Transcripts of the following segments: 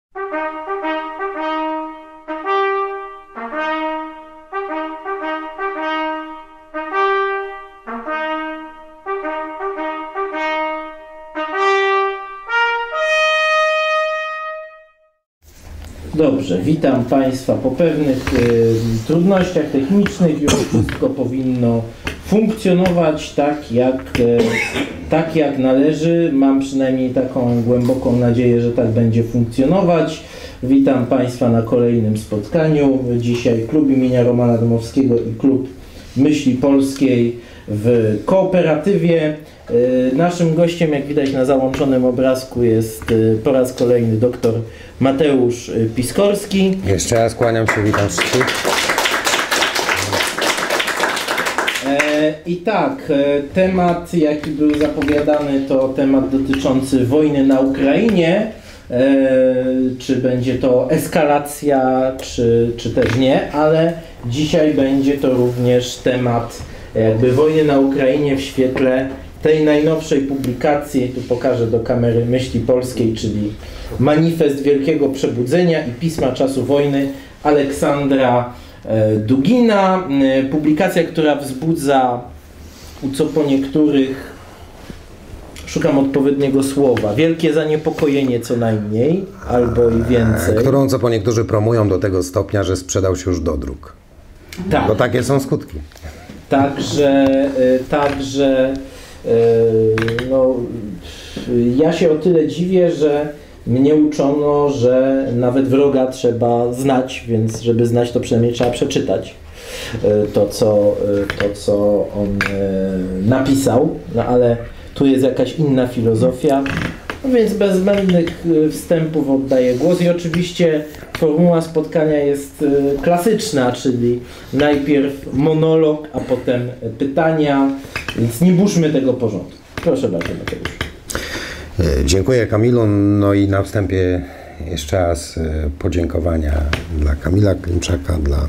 Dobrze, witam Państwa. Po pewnych trudnościach technicznych już wszystko powinno funkcjonować tak jak należy. Mam przynajmniej taką głęboką nadzieję, że tak będzie funkcjonować. Witam Państwa na kolejnym spotkaniu. Dzisiaj Klub imienia Romana Dmowskiego i Klub Myśli Polskiej w kooperatywie. Naszym gościem, jak widać na załączonym obrazku, jest po raz kolejny dr Mateusz Piskorski. Jeszcze raz kłaniam się, witam wszystkich. I tak, temat jaki był zapowiadany to temat dotyczący wojny na Ukrainie. Czy będzie to eskalacja, czy też nie, ale dzisiaj będzie to również temat jakby wojny na Ukrainie w świetle tej najnowszej publikacji, tu pokażę do kamery, Myśli Polskiej, czyli Manifest Wielkiego Przebudzenia i Pisma Czasu Wojny Aleksandra Dugina. Publikacja, która wzbudza, co po niektórych, szukam odpowiedniego słowa, wielkie zaniepokojenie co najmniej, albo i więcej. Którą co po niektórzy promują do tego stopnia, że sprzedał się już do dróg. Tak. Bo takie są skutki. Także no, ja się o tyle dziwię, że mnie uczono, że nawet wroga trzeba znać, więc żeby znać, to przynajmniej trzeba przeczytać to, co on napisał, no ale tu jest jakaś inna filozofia, no więc bez zbędnych wstępów oddaję głos i oczywiście formuła spotkania jest klasyczna, czyli najpierw monolog, a potem pytania, więc nie burzmy tego porządku. Proszę bardzo, Mateusz. Dziękuję, Kamilu. No i na wstępie jeszcze raz podziękowania dla Kamila Klimczaka, dla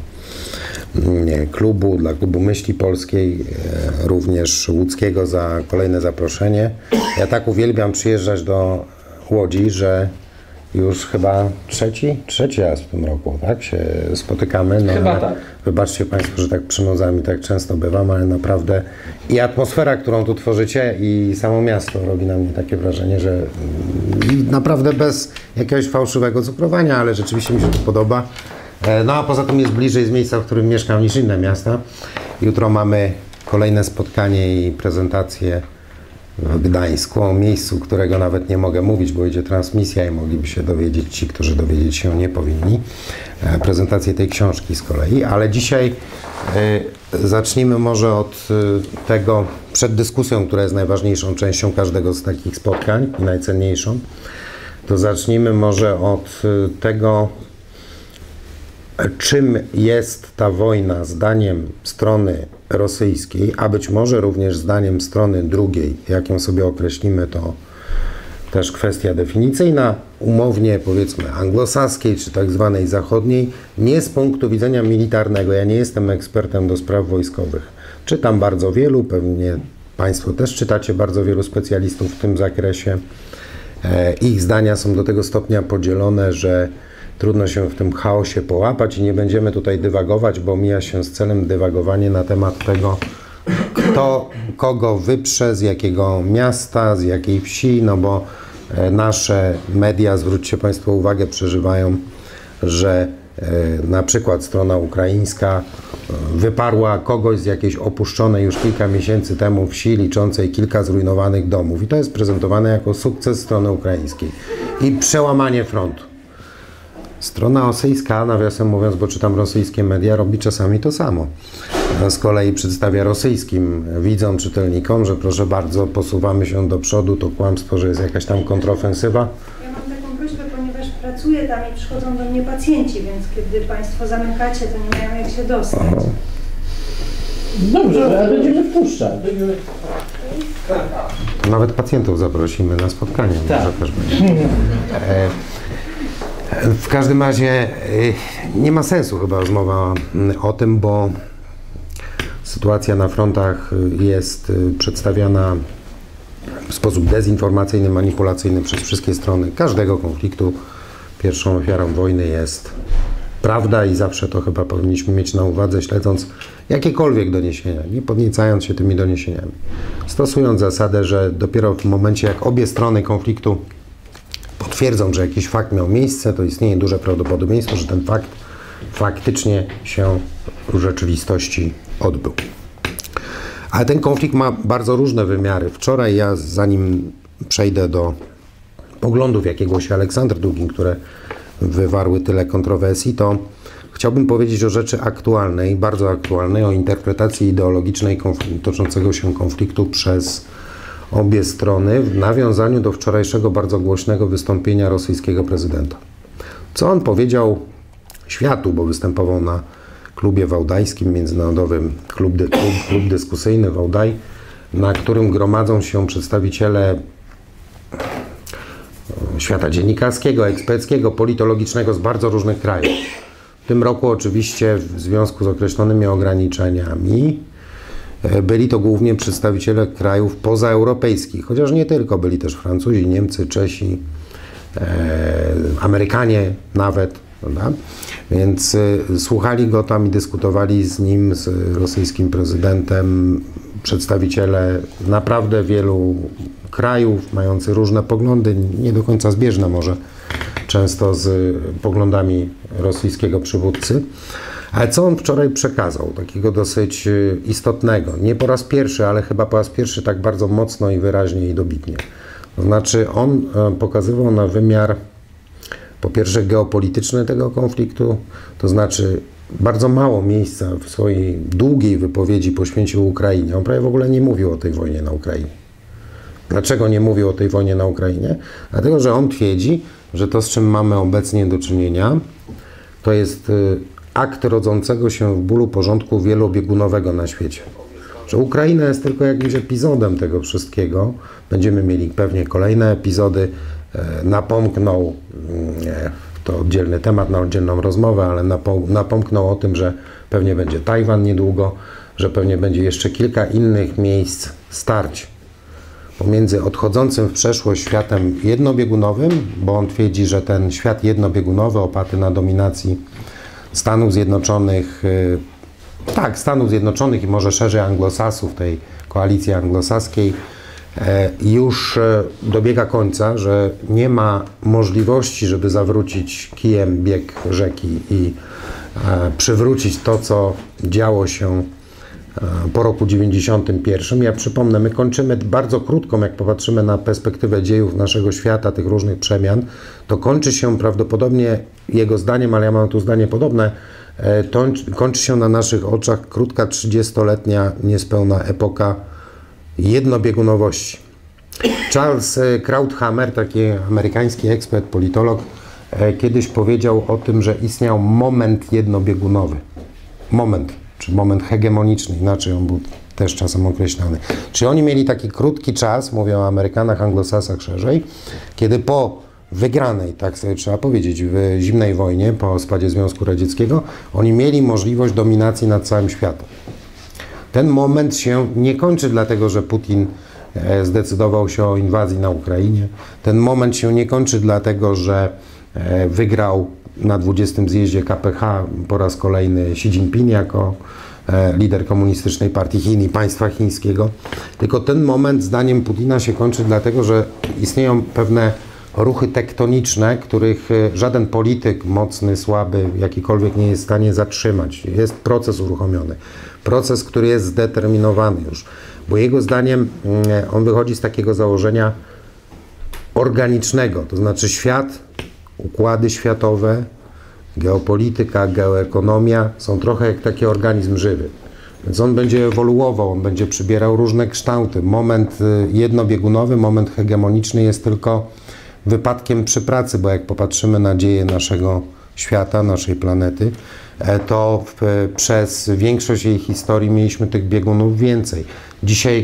klubu Myśli Polskiej, również łódzkiego za kolejne zaproszenie. Ja tak uwielbiam przyjeżdżać do Łodzi, że już chyba trzeci raz w tym roku, tak, się spotykamy. No, chyba tak. Wybaczcie Państwo, że tak przynozami tak często bywam, ale naprawdę i atmosfera, którą tu tworzycie, i samo miasto robi na mnie takie wrażenie, że naprawdę bez jakiegoś fałszywego cukrowania, ale rzeczywiście mi się to podoba. No a poza tym jest bliżej z miejsca, w którym mieszkam, niż inne miasta. Jutro mamy kolejne spotkanie i prezentację w Gdańsku, o miejscu, którego nawet nie mogę mówić, bo idzie transmisja i mogliby się dowiedzieć ci, którzy dowiedzieć się nie powinni. Prezentację tej książki z kolei, ale dzisiaj zacznijmy może od tego, przed dyskusją, która jest najważniejszą częścią każdego z takich spotkań i najcenniejszą, to zacznijmy może od tego, czym jest ta wojna zdaniem strony rosyjskiej, a być może również zdaniem strony drugiej, jak ją sobie określimy, to też kwestia definicyjna, umownie powiedzmy anglosaskiej czy tak zwanej zachodniej, nie z punktu widzenia militarnego. Ja nie jestem ekspertem do spraw wojskowych. Czytam bardzo wielu, pewnie Państwo też czytacie bardzo wielu specjalistów w tym zakresie. Ich zdania są do tego stopnia podzielone, że trudno się w tym chaosie połapać i nie będziemy tutaj dywagować, bo mija się z celem dywagowanie na temat tego, kto kogo wyprze, z jakiego miasta, z jakiej wsi, no bo nasze media, zwróćcie Państwo uwagę, przeżywają, że na przykład strona ukraińska wyparła kogoś z jakiejś opuszczonej już kilka miesięcy temu wsi, liczącej kilka zrujnowanych domów. I to jest prezentowane jako sukces strony ukraińskiej i przełamanie frontu. Strona rosyjska, nawiasem mówiąc, bo czytam rosyjskie media, robi czasami to samo. Z kolei przedstawia rosyjskim widzom, czytelnikom, że proszę bardzo, posuwamy się do przodu, to kłamstwo, że jest jakaś tam kontrofensywa. Ja mam taką prośbę, ponieważ pracuję tam i przychodzą do mnie pacjenci, więc kiedy Państwo zamykacie, to nie mają jak się dostać. Aha. Dobrze, ale będziemy wpuszczać. Nawet pacjentów zaprosimy na spotkanie. Tak. Może też będzie. W każdym razie nie ma sensu chyba rozmowa o tym, bo sytuacja na frontach jest przedstawiana w sposób dezinformacyjny, manipulacyjny przez wszystkie strony każdego konfliktu pierwszą ofiarą wojny jest prawda i zawsze to chyba powinniśmy mieć na uwadze, śledząc jakiekolwiek doniesienia, nie podniecając się tymi doniesieniami. Stosując zasadę, że dopiero w momencie, jak obie strony konfliktu potwierdzą, że jakiś fakt miał miejsce, to istnieje duże prawdopodobieństwo, że ten fakt faktycznie się w rzeczywistości odbył. Ale ten konflikt ma bardzo różne wymiary. Wczoraj ja, zanim przejdę do poglądów, jakie głosi Aleksander Dugin, które wywarły tyle kontrowersji, to chciałbym powiedzieć o rzeczy aktualnej, bardzo aktualnej, o interpretacji ideologicznej toczącego się konfliktu przez obie strony w nawiązaniu do wczorajszego bardzo głośnego wystąpienia rosyjskiego prezydenta. Co on powiedział światu, bo występował na klubie wałdajskim, międzynarodowym klub dyskusyjny Wałdaj, na którym gromadzą się przedstawiciele świata dziennikarskiego, eksperckiego, politologicznego z bardzo różnych krajów. W tym roku oczywiście w związku z określonymi ograniczeniami byli to głównie przedstawiciele krajów pozaeuropejskich, chociaż nie tylko, byli też Francuzi, Niemcy, Czesi, Amerykanie nawet, prawda? Więc słuchali go tam i dyskutowali z nim, z rosyjskim prezydentem, przedstawiciele naprawdę wielu krajów, mający różne poglądy, nie do końca zbieżne może często z poglądami rosyjskiego przywódcy. Ale co on wczoraj przekazał, takiego dosyć istotnego, nie po raz pierwszy, ale chyba po raz pierwszy tak bardzo mocno i wyraźnie i dobitnie. To znaczy on pokazywał na wymiar po pierwsze geopolityczny tego konfliktu, to znaczy bardzo mało miejsca w swojej długiej wypowiedzi poświęcił Ukrainie. On prawie w ogóle nie mówił o tej wojnie na Ukrainie. Dlaczego nie mówił o tej wojnie na Ukrainie? Dlatego, że on twierdzi, że to, z czym mamy obecnie do czynienia, to jest akt rodzącego się w bólu porządku wielobiegunowego na świecie. Że Ukraina jest tylko jakimś epizodem tego wszystkiego. Będziemy mieli pewnie kolejne epizody. Napomknął, to oddzielny temat na oddzielną rozmowę, ale napomknął o tym, że pewnie będzie Tajwan niedługo, że pewnie będzie jeszcze kilka innych miejsc starć pomiędzy odchodzącym w przeszłość światem jednobiegunowym, bo on twierdzi, że ten świat jednobiegunowy oparty na dominacji Stanów Zjednoczonych, Stanów Zjednoczonych i może szerzej Anglosasów, tej koalicji anglosaskiej, już dobiega końca, że nie ma możliwości, żeby zawrócić kijem bieg rzeki i przywrócić to, co działo się po roku 91. Ja przypomnę, my kończymy bardzo krótką, jak popatrzymy na perspektywę dziejów naszego świata, tych różnych przemian, to kończy się prawdopodobnie, jego zdaniem, ale ja mam tu zdanie podobne, kończy się na naszych oczach krótka 30-letnia niespełna epoka jednobiegunowości. Charles Krauthammer, taki amerykański ekspert, politolog, kiedyś powiedział o tym, że istniał moment jednobiegunowy. Moment, czy moment hegemoniczny, inaczej on był też czasem określany. Czyli oni mieli taki krótki czas, mówię o Amerykanach, Anglosasach szerzej, kiedy po wygranej, tak sobie trzeba powiedzieć, w zimnej wojnie, po rozpadzie Związku Radzieckiego, oni mieli możliwość dominacji nad całym światem. Ten moment się nie kończy dlatego, że Putin zdecydował się o inwazji na Ukrainie. Ten moment się nie kończy dlatego, że wygrał na 20. zjeździe KPH po raz kolejny Xi Jinping jako lider komunistycznej partii Chin i państwa chińskiego. Tylko ten moment zdaniem Putina się kończy dlatego, że istnieją pewne ruchy tektoniczne, których żaden polityk mocny, słaby, jakikolwiek nie jest w stanie zatrzymać. Jest proces uruchomiony. Proces, który jest zdeterminowany już. Bo jego zdaniem on wychodzi z takiego założenia organicznego, to znaczy świat, układy światowe, geopolityka, geoekonomia są trochę jak taki organizm żywy. Więc on będzie ewoluował, on będzie przybierał różne kształty. Moment jednobiegunowy, moment hegemoniczny jest tylko wypadkiem przy pracy, bo jak popatrzymy na dzieje naszego świata, naszej planety, to przez większość jej historii mieliśmy tych biegunów więcej. Dzisiaj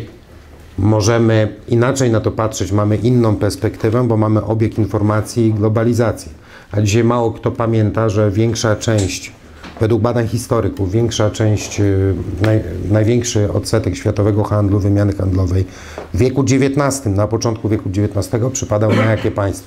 możemy inaczej na to patrzeć, mamy inną perspektywę, bo mamy obieg informacji i globalizację. A dzisiaj mało kto pamięta, że większa część, według badań historyków, większa część, największy odsetek światowego handlu, wymiany handlowej w wieku XIX, na początku wieku XIX przypadał na jakie państwo?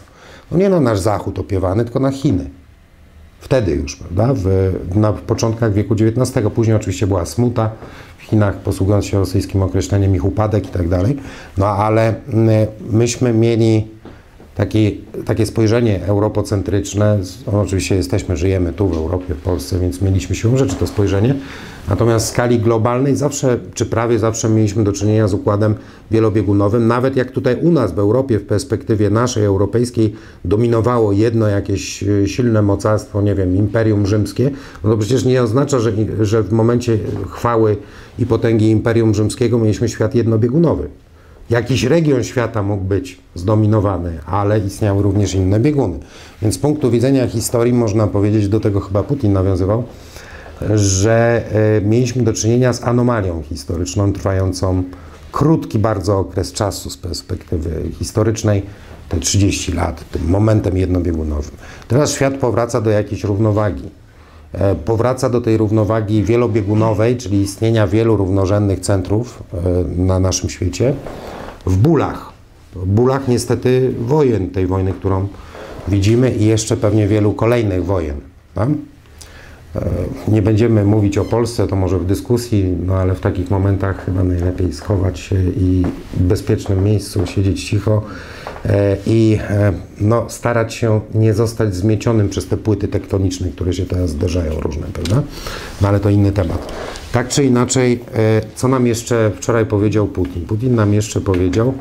no nie na nasz zachód opiewany, tylko na Chiny. Wtedy już, prawda? Na początkach wieku XIX, później oczywiście była smuta w Chinach, posługując się rosyjskim określeniem, ich upadek i tak dalej. No ale myśmy mieli takie spojrzenie europocentryczne. Oczywiście żyjemy tu w Europie, w Polsce, więc mieliśmy siłą rzeczy to spojrzenie. Natomiast w skali globalnej zawsze, czy prawie zawsze mieliśmy do czynienia z układem wielobiegunowym. Nawet jak tutaj u nas w Europie, w perspektywie naszej europejskiej dominowało jedno jakieś silne mocarstwo, nie wiem, Imperium Rzymskie, no to przecież nie oznacza, że w momencie chwały i potęgi Imperium Rzymskiego mieliśmy świat jednobiegunowy. Jakiś region świata mógł być zdominowany, ale istniały również inne bieguny. Więc z punktu widzenia historii można powiedzieć, do tego chyba Putin nawiązywał, że mieliśmy do czynienia z anomalią historyczną trwającą krótki bardzo okres czasu z perspektywy historycznej, te 30 lat, tym momentem jednobiegunowym. Teraz świat powraca do jakiejś równowagi. Powraca do tej równowagi wielobiegunowej, czyli istnienia wielu równorzędnych centrów na naszym świecie, w bólach. W bólach niestety wojen, tej wojny, którą widzimy i jeszcze pewnie wielu kolejnych wojen. Tak? Nie będziemy mówić o Polsce, to może w dyskusji, no ale w takich momentach chyba najlepiej schować się i w bezpiecznym miejscu siedzieć cicho i no, starać się nie zostać zmiecionym przez te płyty tektoniczne, które się teraz zderzają różne, prawda? No ale to inny temat. Tak czy inaczej, co nam jeszcze wczoraj powiedział Putin? Putin nam jeszcze powiedział,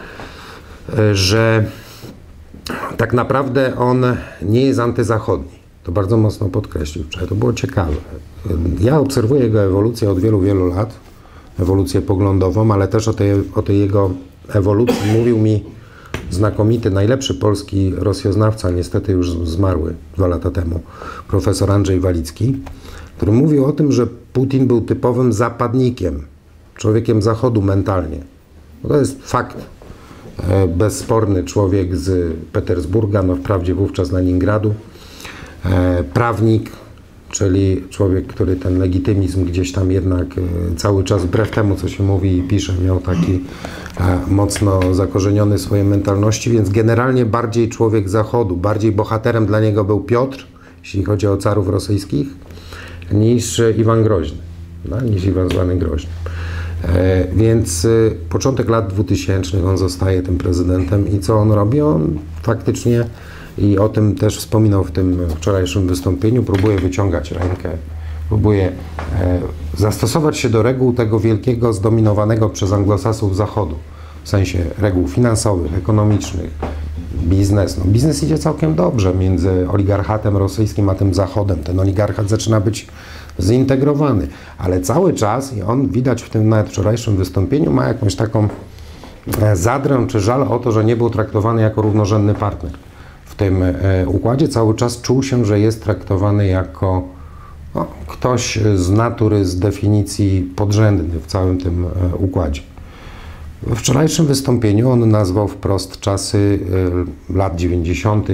że tak naprawdę on nie jest antyzachodni. To bardzo mocno podkreślił wczoraj. To było ciekawe. Ja obserwuję jego ewolucję od wielu, wielu lat. Ewolucję poglądową, ale też o tej jego ewolucji mówił mi znakomity, najlepszy polski rosjoznawca, niestety już zmarły 2 lata temu, profesor Andrzej Walicki, który mówił o tym, że Putin był typowym zapadnikiem, człowiekiem zachodu mentalnie. No to jest fakt. Bezsporny człowiek z Petersburga, no wprawdzie wówczas Leningradu, prawnik, czyli człowiek, który ten legitymizm gdzieś tam jednak cały czas, wbrew temu, co się mówi i pisze, miał taki mocno zakorzeniony w swojej mentalności, więc generalnie bardziej człowiek zachodu, bardziej bohaterem dla niego był Piotr, jeśli chodzi o carów rosyjskich, niż Iwan Groźny, no, niż Iwan zwany Groźny. Więc początek lat 2000 on zostaje tym prezydentem i co on robi? On faktycznie, i o tym też wspominał w tym wczorajszym wystąpieniu, próbuje wyciągać rękę, próbuje zastosować się do reguł tego wielkiego, zdominowanego przez anglosasów Zachodu, w sensie reguł finansowych, ekonomicznych, biznes. No, biznes idzie całkiem dobrze między oligarchatem rosyjskim a tym Zachodem. Ten oligarchat zaczyna być zintegrowany, ale cały czas, i on widać w tym nawet wczorajszym wystąpieniu, ma jakąś taką zadrę czy żal o to, że nie był traktowany jako równorzędny partner. W tym układzie cały czas czuł się, że jest traktowany jako ktoś z natury, z definicji podrzędny w całym tym układzie. W wczorajszym wystąpieniu on nazwał wprost czasy lat 90.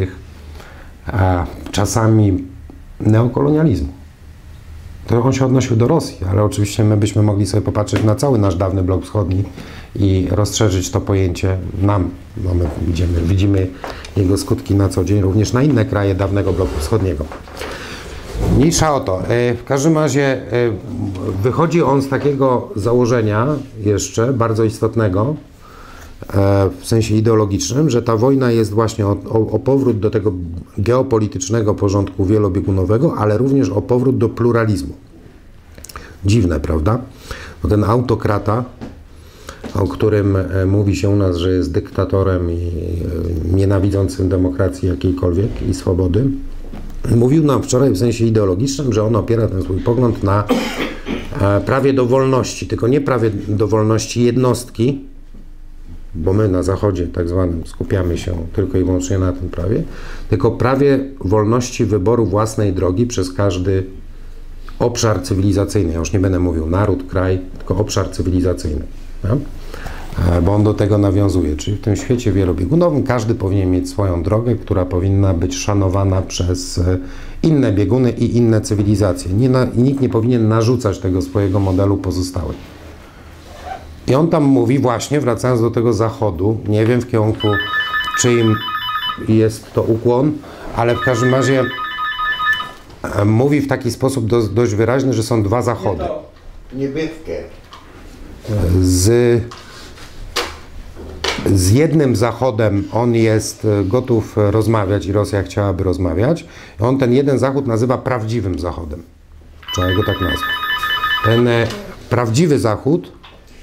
czasami neokolonializmu. To on się odnosił do Rosji, ale oczywiście my byśmy mogli sobie popatrzeć na cały nasz dawny blok wschodni i rozszerzyć to pojęcie nam. No my widzimy jego skutki na co dzień, również na inne kraje dawnego bloku wschodniego. Mniejsza o to. W każdym razie wychodzi on z takiego założenia jeszcze bardzo istotnego, w sensie ideologicznym, że ta wojna jest właśnie o powrót do tego geopolitycznego porządku wielobiegunowego, ale również o powrót do pluralizmu. Dziwne, prawda? Bo ten autokrata, o którym mówi się u nas, że jest dyktatorem i nienawidzącym demokracji jakiejkolwiek i swobody, mówił nam wczoraj w sensie ideologicznym, że on opiera ten swój pogląd na prawie do wolności, tylko nie prawie do wolności jednostki, bo my na Zachodzie tak zwanym skupiamy się tylko i wyłącznie na tym prawie, tylko prawie wolności wyboru własnej drogi przez każdy obszar cywilizacyjny. Ja już nie będę mówił naród, kraj, tylko obszar cywilizacyjny. No? Bo on do tego nawiązuje. Czyli w tym świecie wielobiegunowym każdy powinien mieć swoją drogę, która powinna być szanowana przez inne bieguny i inne cywilizacje. Nikt nie powinien narzucać tego swojego modelu pozostałym. I on tam mówi właśnie, wracając do tego Zachodu, nie wiem w kierunku czyim jest to ukłon, ale w każdym razie mówi w taki sposób dość wyraźny, że są dwa zachody. Niebieskie. Z jednym zachodem on jest gotów rozmawiać i Rosja chciałaby rozmawiać. On ten jeden zachód nazywa prawdziwym zachodem. Trzeba go tak nazwać. Ten prawdziwy zachód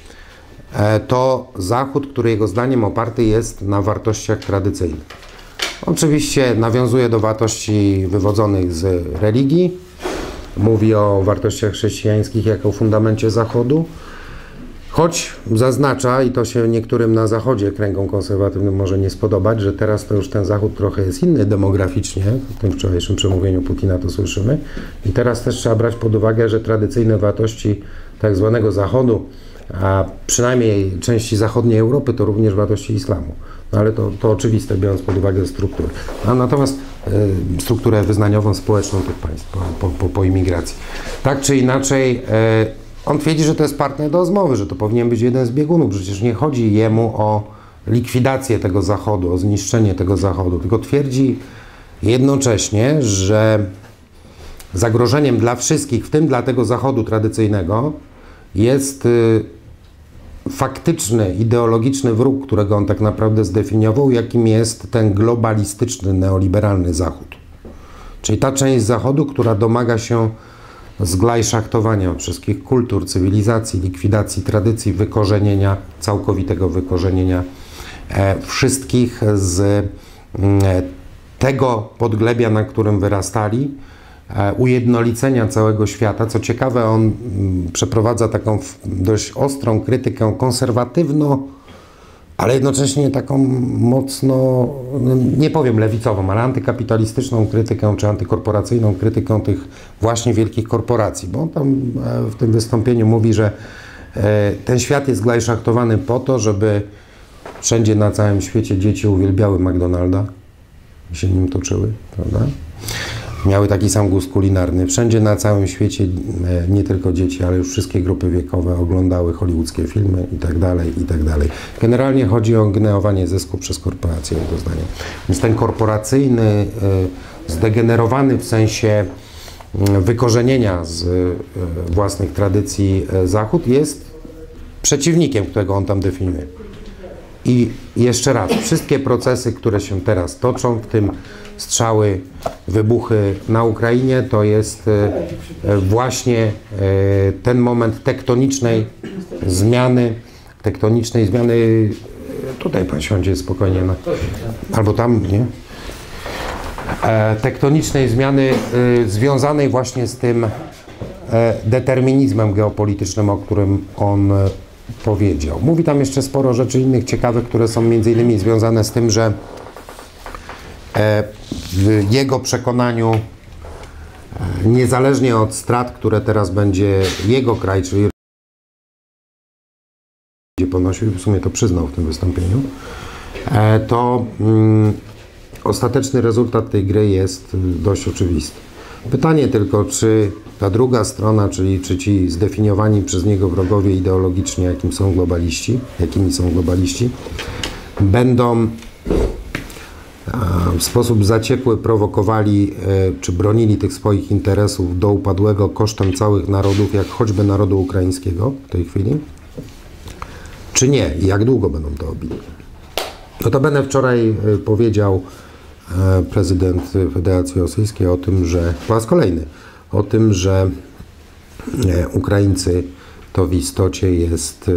to zachód, który jego zdaniem oparty jest na wartościach tradycyjnych. Oczywiście nawiązuje do wartości wywodzonych z religii. Mówi o wartościach chrześcijańskich jako fundamencie Zachodu. Choć zaznacza, i to się niektórym na Zachodzie kręgom konserwatywnym może nie spodobać, że teraz to już ten Zachód trochę jest inny demograficznie, w tym wczorajszym przemówieniu Putina to słyszymy, i teraz też trzeba brać pod uwagę, że tradycyjne wartości tak zwanego Zachodu, a przynajmniej części zachodniej Europy, to również wartości islamu. No ale to oczywiste, biorąc pod uwagę strukturę. Natomiast strukturę wyznaniową, społeczną tych państw po imigracji. Tak czy inaczej, on twierdzi, że to jest partner do rozmowy, że to powinien być jeden z biegunów. Przecież nie chodzi jemu o likwidację tego Zachodu, o zniszczenie tego Zachodu, tylko twierdzi jednocześnie, że zagrożeniem dla wszystkich, w tym dla tego Zachodu tradycyjnego, jest faktyczny, ideologiczny wróg, którego on tak naprawdę zdefiniował, jakim jest ten globalistyczny, neoliberalny Zachód. Czyli ta część Zachodu, która domaga się zglajszachtowania wszystkich kultur, cywilizacji, likwidacji tradycji, wykorzenienia, całkowitego wykorzenienia wszystkich z tego podglebia, na którym wyrastali, ujednolicenia całego świata. Co ciekawe, on przeprowadza taką dość ostrą krytykę konserwatywno, ale jednocześnie taką mocno, nie powiem lewicową, ale antykapitalistyczną krytykę, czy antykorporacyjną krytykę tych właśnie wielkich korporacji. Bo on tam w tym wystąpieniu mówi, że ten świat jest zglajszachtowany po to, żeby wszędzie na całym świecie dzieci uwielbiały McDonalda i się nim toczyły, prawda? Miały taki sam gust kulinarny. Wszędzie na całym świecie nie tylko dzieci, ale już wszystkie grupy wiekowe oglądały hollywoodzkie filmy i tak dalej, i tak dalej. Generalnie chodzi o generowanie zysku przez korporacje, jego zdaniem. Więc ten korporacyjny, zdegenerowany w sensie wykorzenienia z własnych tradycji Zachód jest przeciwnikiem, którego on tam definiuje. I jeszcze raz, wszystkie procesy, które się teraz toczą, w tym strzały, wybuchy na Ukrainie, to jest właśnie ten moment tektonicznej zmiany, tutaj pan siądzie spokojnie, albo tam, nie? Tektonicznej zmiany związanej właśnie z tym determinizmem geopolitycznym, o którym on powiedział. Mówi tam jeszcze sporo rzeczy innych ciekawych, które są między innymi związane z tym, że w jego przekonaniu, niezależnie od strat, które teraz będzie jego kraj, czyli będzie ponosił, w sumie to przyznał w tym wystąpieniu, to ostateczny rezultat tej gry jest dość oczywisty. Pytanie tylko, czy ta druga strona, czyli czy ci zdefiniowani przez niego wrogowie ideologicznie, jakimi są globaliści, będą w sposób zaciekły prowokowali czy bronili tych swoich interesów do upadłego kosztem całych narodów, jak choćby narodu ukraińskiego w tej chwili, czy nie i jak długo będą to robili. Notabene wczoraj powiedział prezydent Federacji Rosyjskiej o tym, że po raz kolejny o tym, że Ukraińcy to w istocie jest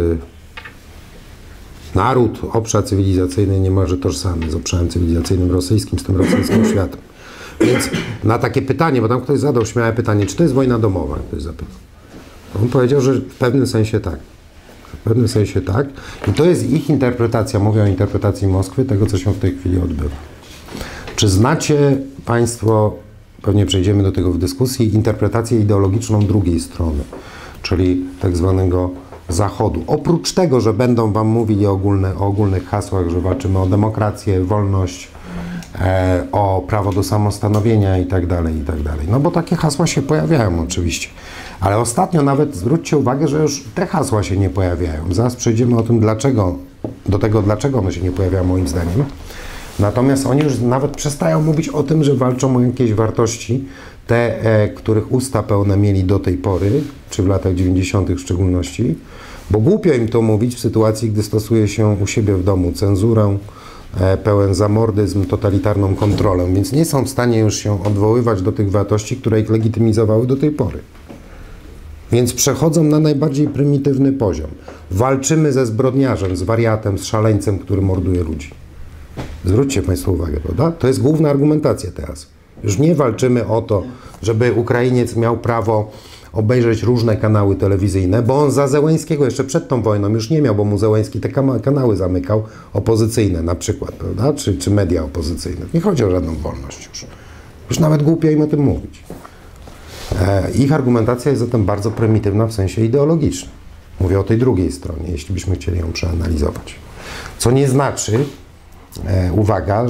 naród, obszar cywilizacyjny niemalże tożsamy z obszarem cywilizacyjnym rosyjskim, z tym rosyjskim światem. Więc na takie pytanie, bo tam ktoś zadał śmiałe pytanie, czy to jest wojna domowa, ktoś zapytał. On powiedział, że w pewnym sensie tak. W pewnym sensie tak. I to jest ich interpretacja, mówię o interpretacji Moskwy, tego, co się w tej chwili odbywa. Czy znacie Państwo, pewnie przejdziemy do tego w dyskusji, interpretację ideologiczną drugiej strony, czyli tak zwanego Zachodu. Oprócz tego, że będą Wam mówili o ogólnych hasłach, że walczymy o demokrację, wolność, o prawo do samostanowienia i tak dalej, i tak dalej. No bo takie hasła się pojawiają oczywiście. Ale ostatnio nawet zwróćcie uwagę, że już te hasła się nie pojawiają. Zaraz przejdziemy do tego, dlaczego one się nie pojawiają moim zdaniem. Natomiast oni już nawet przestają mówić o tym, że walczą o jakieś wartości, te, których usta pełne mieli do tej pory, czy w latach 90. w szczególności, bo głupio im to mówić w sytuacji, gdy stosuje się u siebie w domu cenzurę, pełen zamordyzm, totalitarną kontrolę, więc nie są w stanie już się odwoływać do tych wartości, które ich legitymizowały do tej pory. Więc przechodzą na najbardziej prymitywny poziom. Walczymy ze zbrodniarzem, z wariatem, z szaleńcem, który morduje ludzi. Zwróćcie Państwo uwagę, prawda? To jest główna argumentacja teraz. Już nie walczymy o to, żeby Ukrainiec miał prawo obejrzeć różne kanały telewizyjne, bo on za Zełenskiego jeszcze przed tą wojną już nie miał, bo mu Zełenski te kanały zamykał, opozycyjne na przykład, prawda? Czy media opozycyjne. Nie chodzi o żadną wolność już. Już nawet głupio im o tym mówić. Ich argumentacja jest zatem bardzo prymitywna w sensie ideologicznym. Mówię o tej drugiej stronie, jeśli byśmy chcieli ją przeanalizować. Co nie znaczy, uwaga,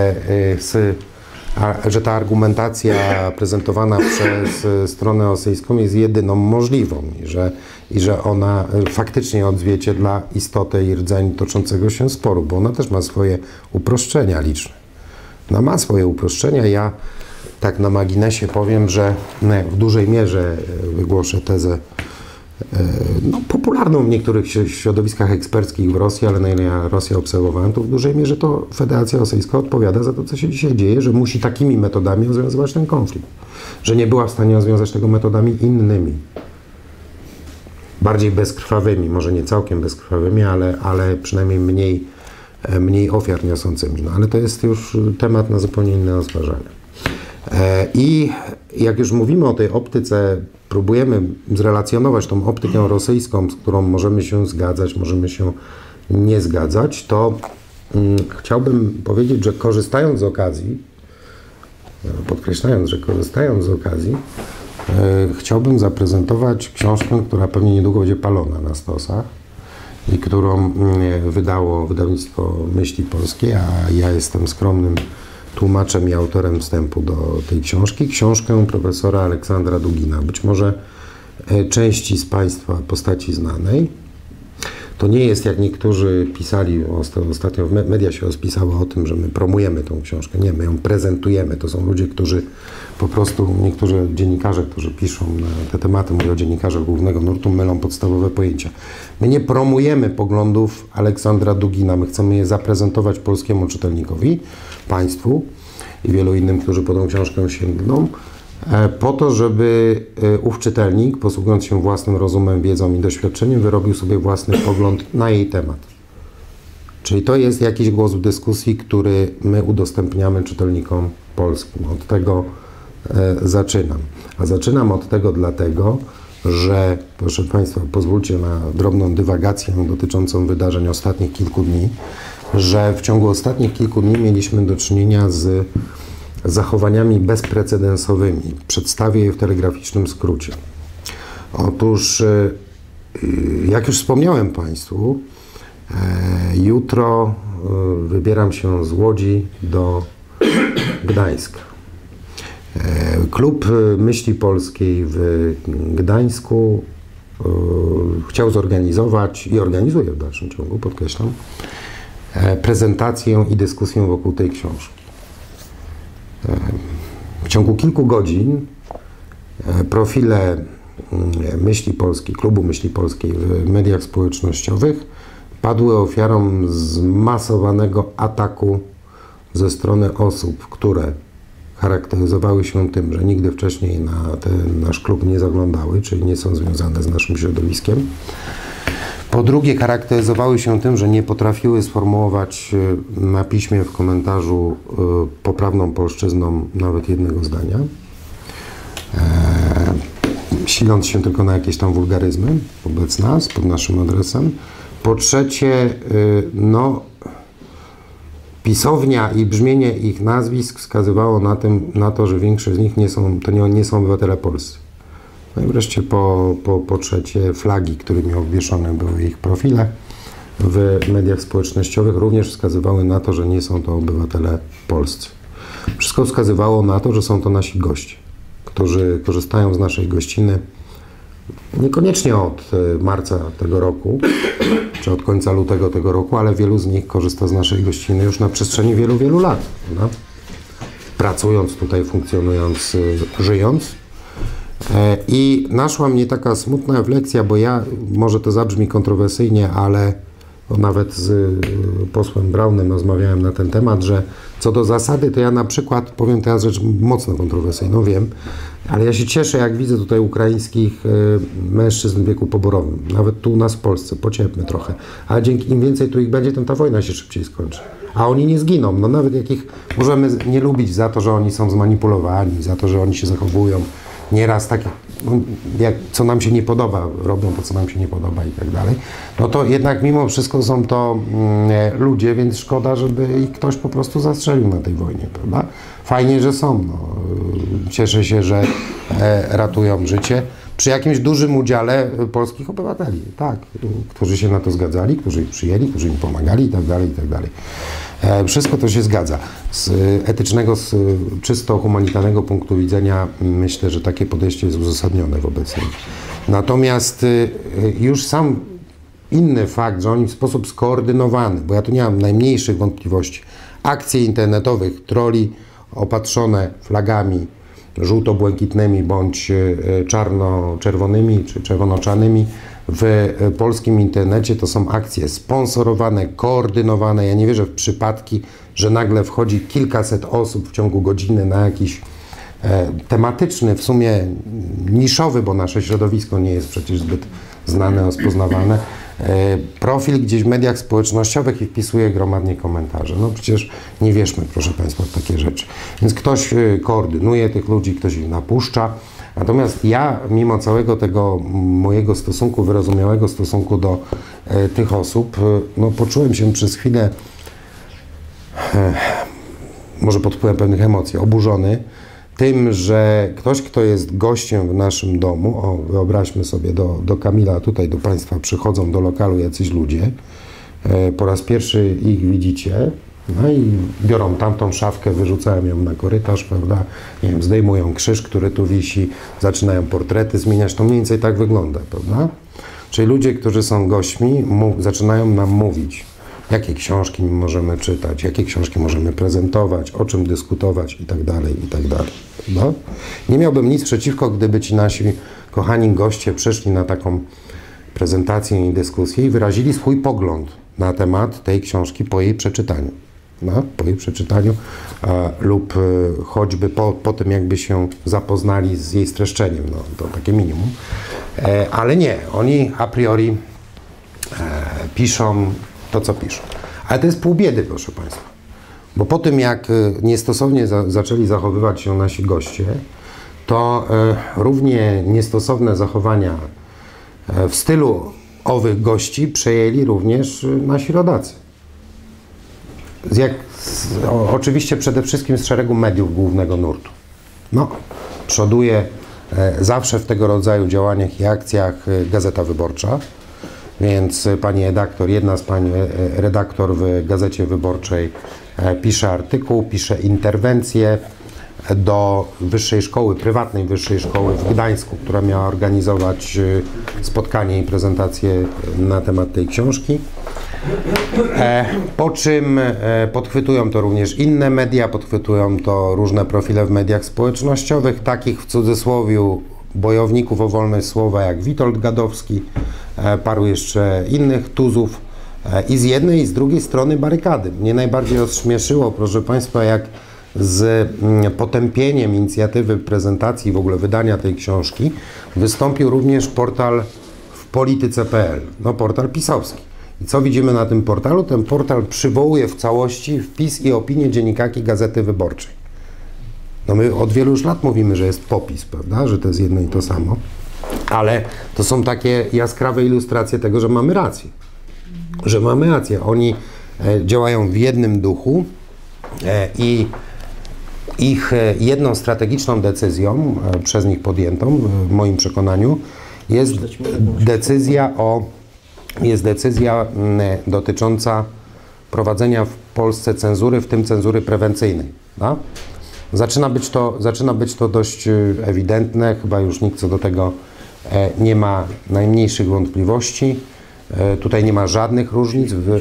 że ta argumentacja prezentowana przez stronę rosyjską jest jedyną możliwą i że ona faktycznie odzwierciedla istotę i rdzeń toczącego się sporu, bo ona też ma swoje uproszczenia liczne. Ona ma swoje uproszczenia. Ja tak na marginesie powiem, że w dużej mierze wygłoszę tezę popularną w niektórych środowiskach eksperckich w Rosji, ale na ile ja Rosję obserwowałem, to w dużej mierze to Federacja Rosyjska odpowiada za to, co się dzisiaj dzieje, że musi takimi metodami rozwiązywać ten konflikt. Że nie była w stanie rozwiązać tego metodami innymi. Bardziej bezkrwawymi, może nie całkiem bezkrwawymi, ale przynajmniej mniej ofiar niosącymi. No, ale to jest już temat na zupełnie inne rozważania. I jak już mówimy o tej optyce, próbujemy zrelacjonować tą optykę rosyjską, z którą możemy się zgadzać, możemy się nie zgadzać, to chciałbym powiedzieć, że korzystając z okazji, podkreślając, że korzystając z okazji, chciałbym zaprezentować książkę, która pewnie niedługo będzie palona na stosach i którą wydało wydawnictwo Myśli Polskie, a ja jestem skromnym tłumaczem i autorem wstępu do tej książki. Książkę profesora Aleksandra Dugina. Być może części z Państwa postaci znanej. To nie jest, jak niektórzy pisali, ostatnio media się rozpisały o tym, że my promujemy tą książkę. Nie, my ją prezentujemy. To są ludzie, którzy po prostu, niektórzy dziennikarze, którzy piszą na te tematy, mówię o dziennikarzach głównego nurtu, mylą podstawowe pojęcia. My nie promujemy poglądów Aleksandra Dugina. My chcemy je zaprezentować polskiemu czytelnikowi, Państwu i wielu innym, którzy po tą książkę sięgną, po to, żeby ów czytelnik, posługując się własnym rozumem, wiedzą i doświadczeniem, wyrobił sobie własny pogląd na jej temat. Czyli to jest jakiś głos w dyskusji, który my udostępniamy czytelnikom polskim. Od tego zaczynam. A zaczynam od tego dlatego, że, proszę Państwa, pozwólcie na drobną dywagację dotyczącą wydarzeń ostatnich kilku dni, że w ciągu ostatnich kilku dni mieliśmy do czynienia z zachowaniami bezprecedensowymi. Przedstawię je w telegraficznym skrócie. Otóż, jak już wspomniałem Państwu, jutro wybieram się z Łodzi do Gdańska. Klub Myśli Polskiej w Gdańsku chciał zorganizować i organizuje w dalszym ciągu, podkreślam, prezentację i dyskusję wokół tej książki. W ciągu kilku godzin profile Myśli Polskiej, Klubu Myśli Polskiej w mediach społecznościowych padły ofiarą zmasowanego ataku ze strony osób, które charakteryzowały się tym, że nigdy wcześniej na ten nasz klub nie zaglądały, czyli nie są związane z naszym środowiskiem. Po drugie, charakteryzowały się tym, że nie potrafiły sformułować na piśmie w komentarzu poprawną polszczyzną nawet jednego zdania, siląc się tylko na jakieś tam wulgaryzmy wobec nas, pod naszym adresem. Po trzecie, pisownia i brzmienie ich nazwisk wskazywało na to, że większość z nich nie są obywatele polscy. No i wreszcie po trzecie, flagi, którymi obwieszone były ich profile w mediach społecznościowych, również wskazywały na to, że nie są to obywatele polscy. Wszystko wskazywało na to, że są to nasi goście, którzy korzystają z naszej gościny Niekoniecznie od marca tego roku, czy od końca lutego tego roku, ale wielu z nich korzysta z naszej gościny już na przestrzeni wielu, wielu lat. No? Pracując tutaj, funkcjonując, żyjąc. I naszła mnie taka smutna refleksja, bo ja, może to zabrzmi kontrowersyjnie, ale nawet z posłem Braunem rozmawiałem na ten temat, że co do zasady, to ja na przykład, powiem teraz rzecz mocno kontrowersyjną, wiem, ale ja się cieszę, jak widzę tutaj ukraińskich mężczyzn w wieku poborowym, nawet tu u nas w Polsce, pociepmy trochę, ale dzięki im więcej tu ich będzie, tym ta wojna się szybciej skończy. A oni nie zginą, no nawet jak ich możemy nie lubić za to, że oni są zmanipulowani, za to, że oni się zachowują nieraz tak, jak co nam się nie podoba, robią to, co nam się nie podoba i tak dalej, no to jednak mimo wszystko są to ludzie, więc szkoda, żeby ich ktoś po prostu zastrzelił na tej wojnie, prawda? Fajnie, że są, no. Cieszę się, że ratują życie przy jakimś dużym udziale polskich obywateli, tak, którzy się na to zgadzali, którzy ich przyjęli, którzy im pomagali i tak dalej, i tak dalej. Wszystko to się zgadza. Z etycznego, z czysto humanitarnego punktu widzenia myślę, że takie podejście jest uzasadnione wobec nich. Natomiast już sam inny fakt, że oni w sposób skoordynowany, bo ja tu nie mam najmniejszych wątpliwości, akcje internetowych trolli opatrzone flagami żółto-błękitnymi bądź czarno-czerwonymi czy czerwono-czarnymi w polskim internecie to są akcje sponsorowane, koordynowane. Ja nie wierzę w przypadki, że nagle wchodzi kilkaset osób w ciągu godziny na jakiś tematyczny, w sumie niszowy, bo nasze środowisko nie jest przecież zbyt znane, rozpoznawane, profil gdzieś w mediach społecznościowych i wpisuje gromadnie komentarze. No przecież nie wierzmy, proszę Państwa, w takie rzeczy. Więc ktoś koordynuje tych ludzi, ktoś ich napuszcza. Natomiast ja, mimo całego tego mojego stosunku, wyrozumiałego stosunku do tych osób, no poczułem się przez chwilę, może pod wpływem pewnych emocji, oburzony tym, że ktoś, kto jest gościem w naszym domu, o, wyobraźmy sobie, do Kamila, tutaj do Państwa przychodzą do lokalu jacyś ludzie, po raz pierwszy ich widzicie, no i biorą tamtą szafkę, wyrzucają ją na korytarz, prawda, nie wiem, zdejmują krzyż, który tu wisi, zaczynają portrety zmieniać, to mniej więcej tak wygląda, prawda? Czyli ludzie, którzy są gośćmi, zaczynają nam mówić, jakie książki możemy czytać, jakie książki możemy prezentować, o czym dyskutować i tak dalej, i tak dalej. No? Nie miałbym nic przeciwko, gdyby ci nasi kochani goście przyszli na taką prezentację i dyskusję i wyrazili swój pogląd na temat tej książki po jej przeczytaniu. No, po jej przeczytaniu lub choćby po tym, jakby się zapoznali z jej streszczeniem, no, to takie minimum. Ale nie, oni a priori piszą to, co piszą. Ale to jest pół biedy, proszę Państwa. Bo po tym, jak niestosownie zaczęli zachowywać się nasi goście, to równie niestosowne zachowania w stylu owych gości przejęli również nasi rodacy. Oczywiście przede wszystkim z szeregu mediów głównego nurtu. No, przoduje zawsze w tego rodzaju działaniach i akcjach Gazeta Wyborcza, więc pani redaktor, jedna z pani redaktor w Gazecie Wyborczej pisze artykuł, pisze interwencję do wyższej szkoły, prywatnej wyższej szkoły w Gdańsku, która miała organizować spotkanie i prezentację na temat tej książki. Po czym podchwytują to również inne media, podchwytują to różne profile w mediach społecznościowych, takich w cudzysłowiu bojowników o wolność słowa jak Witold Gadowski, paru jeszcze innych tuzów i z jednej i z drugiej strony barykady. Mnie najbardziej rozśmieszyło, proszę Państwa, jak z potępieniem inicjatywy prezentacji, w ogóle wydania tej książki, wystąpił również portal wpolityce.pl, no portal pisowski. I co widzimy na tym portalu? Ten portal przywołuje w całości wpis i opinię dziennikarki Gazety Wyborczej. No my od wielu już lat mówimy, że jest popis, prawda, że to jest jedno i to samo, ale to są takie jaskrawe ilustracje tego, że mamy rację. Że mamy rację. Oni działają w jednym duchu i ich jedną strategiczną decyzją, przez nich podjętą, w moim przekonaniu, jest decyzja dotycząca prowadzenia w Polsce cenzury, w tym cenzury prewencyjnej. No? Zaczyna być to dość ewidentne, chyba już nikt co do tego nie ma najmniejszych wątpliwości. Tutaj nie ma żadnych różnic w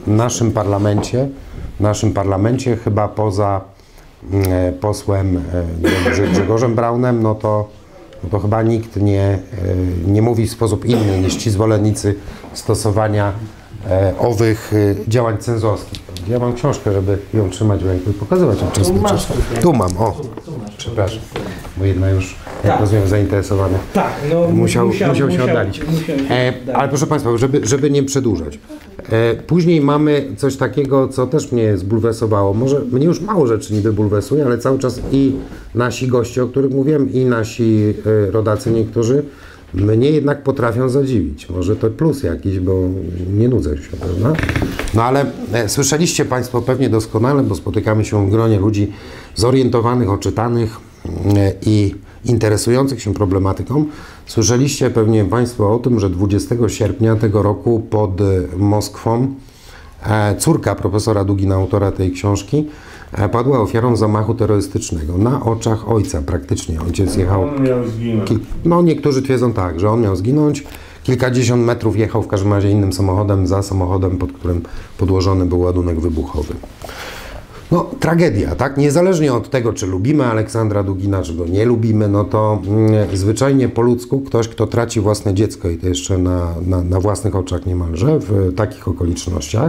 naszym parlamencie chyba poza posłem Grzegorzem Braunem, no to chyba nikt nie mówi w sposób inny niż ci zwolennicy stosowania owych działań cenzorskich. Ja mam książkę, żeby ją trzymać w ręku i pokazywać od czasu do czasu. Tu mam, przepraszam, bo jedna już, jak rozumiem, zainteresowany, musiał się oddalić. Ale proszę Państwa, żeby nie przedłużać. Później mamy coś takiego, co też mnie zbulwersowało. Może mnie już mało rzeczy niby bulwersuje, ale cały czas i nasi goście, o których mówiłem, i nasi rodacy niektórzy, mnie jednak potrafią zadziwić. Może to plus jakiś, bo nie nudzę się, prawda? No ale słyszeliście Państwo pewnie doskonale, bo spotykamy się w gronie ludzi zorientowanych, oczytanych i interesujących się problematyką. Słyszeliście pewnie Państwo o tym, że 20 sierpnia tego roku pod Moskwą córka profesora Dugina, autora tej książki, padła ofiarą zamachu terrorystycznego na oczach ojca praktycznie. Ojciec jechał... On miał zginąć. No niektórzy twierdzą tak, że on miał zginąć. Kilkadziesiąt metrów jechał w każdym razie innym samochodem, za samochodem, pod którym podłożony był ładunek wybuchowy. No tragedia, tak? Niezależnie od tego, czy lubimy Aleksandra Dugina, czy go nie lubimy, no to zwyczajnie po ludzku ktoś, kto traci własne dziecko i to jeszcze na własnych oczach niemalże, w takich okolicznościach,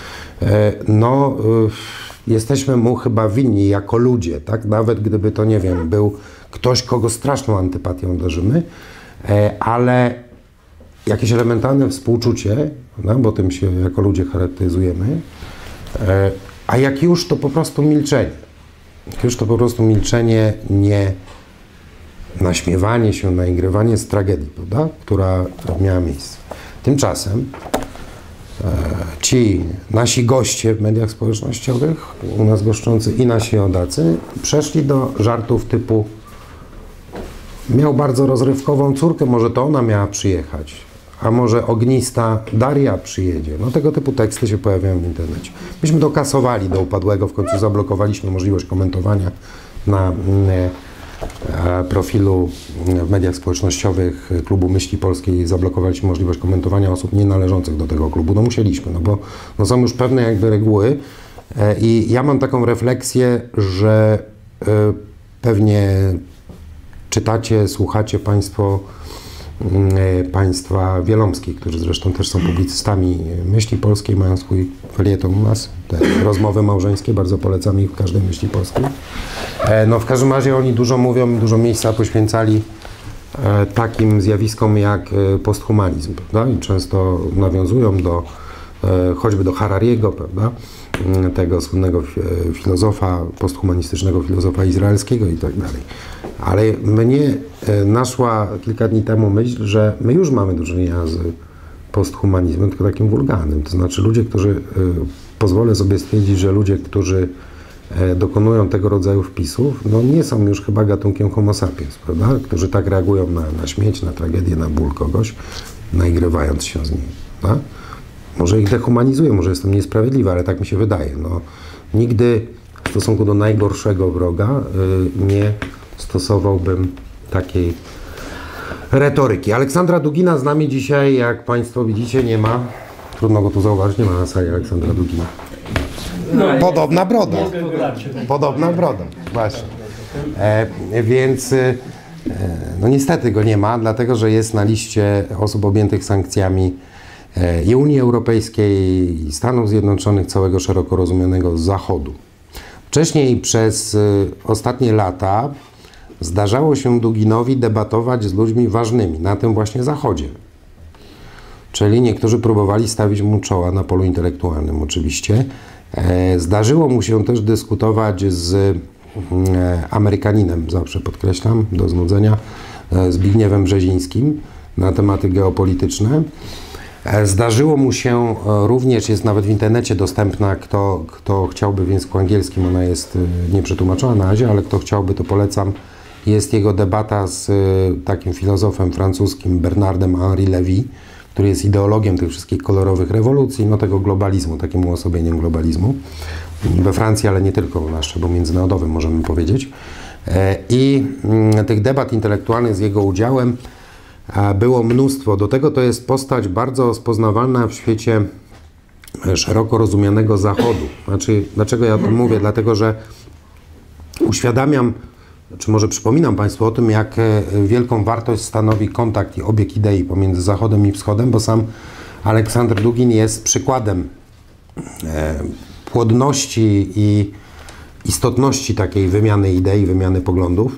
jesteśmy mu chyba winni jako ludzie, tak? Nawet gdyby to, nie wiem, był ktoś, kogo straszną antypatią darzymy, ale jakieś elementarne współczucie, no, bo tym się jako ludzie charakteryzujemy, a jak już to po prostu milczenie. Jak już to po prostu milczenie, nie naśmiewanie się, naigrywanie z tragedii, prawda? Która miała miejsce. Tymczasem ci nasi goście w mediach społecznościowych, u nas goszczący i nasi rodacy, przeszli do żartów typu: miał bardzo rozrywkową córkę, może to ona miała przyjechać, a może ognista Daria przyjedzie. No tego typu teksty się pojawiają w internecie. Myśmy to kasowali do upadłego, w końcu zablokowaliśmy możliwość komentowania na profilu w mediach społecznościowych Klubu Myśli Polskiej. Zablokowaliśmy możliwość komentowania osób nienależących do tego klubu. No musieliśmy, no bo są już pewne jakby reguły i ja mam taką refleksję, że pewnie czytacie, słuchacie państwa wielomskich, którzy zresztą też są publicystami Myśli Polskiej, mają swój felieton u nas, te rozmowy małżeńskie, bardzo polecam ich w każdej Myśli Polskiej. No w każdym razie oni dużo mówią, dużo miejsca poświęcali takim zjawiskom jak posthumanizm, prawda? I często nawiązują choćby do Harariego, prawda? Tego słynnego filozofa, posthumanistycznego filozofa izraelskiego i tak dalej. Ale mnie naszła kilka dni temu myśl, że my już mamy do czynienia z posthumanizmem, tylko takim wulgarnym. To znaczy ludzie, którzy, pozwolę sobie stwierdzić, że ludzie, którzy dokonują tego rodzaju wpisów, no nie są już chyba gatunkiem homo sapiens, prawda? Którzy tak reagują na śmierć, na tragedię, na ból kogoś, nagrywając się z nim, prawda? Może ich dehumanizuję, może jestem niesprawiedliwy, ale tak mi się wydaje. No, nigdy w stosunku do najgorszego wroga nie stosowałbym takiej retoryki. Aleksandra Dugina z nami dzisiaj, jak Państwo widzicie, nie ma. Trudno go tu zauważyć, nie ma na sali Aleksandra Dugina. Podobna broda. Podobna broda, właśnie. Więc no niestety go nie ma, dlatego że jest na liście osób objętych sankcjami i Unii Europejskiej, i Stanów Zjednoczonych, całego szeroko rozumianego Zachodu. Wcześniej przez ostatnie lata zdarzało się Duginowi debatować z ludźmi ważnymi na tym właśnie Zachodzie. Czyli niektórzy próbowali stawić mu czoła na polu intelektualnym oczywiście. Zdarzyło mu się też dyskutować z Amerykaninem, zawsze podkreślam, do znudzenia, Zbigniewem Brzezińskim na tematy geopolityczne. Zdarzyło mu się również, jest nawet w internecie dostępna, kto chciałby w języku angielskim, ona jest nieprzetłumaczona na razie, ale kto chciałby, to polecam. Jest jego debata z takim filozofem francuskim Bernardem Henri Lévy, który jest ideologiem tych wszystkich kolorowych rewolucji, no tego globalizmu, takim uosobieniem globalizmu we Francji, ale nie tylko u nas, bo międzynarodowym możemy powiedzieć. I tych debat intelektualnych z jego udziałem było mnóstwo. Do tego to jest postać bardzo rozpoznawalna w świecie szeroko rozumianego Zachodu. Znaczy, dlaczego ja o tym mówię? Dlatego, że uświadamiam, czy może przypominam Państwu o tym, jak wielką wartość stanowi kontakt i obieg idei pomiędzy Zachodem i Wschodem, bo sam Aleksander Dugin jest przykładem płodności i istotności takiej wymiany idei, wymiany poglądów.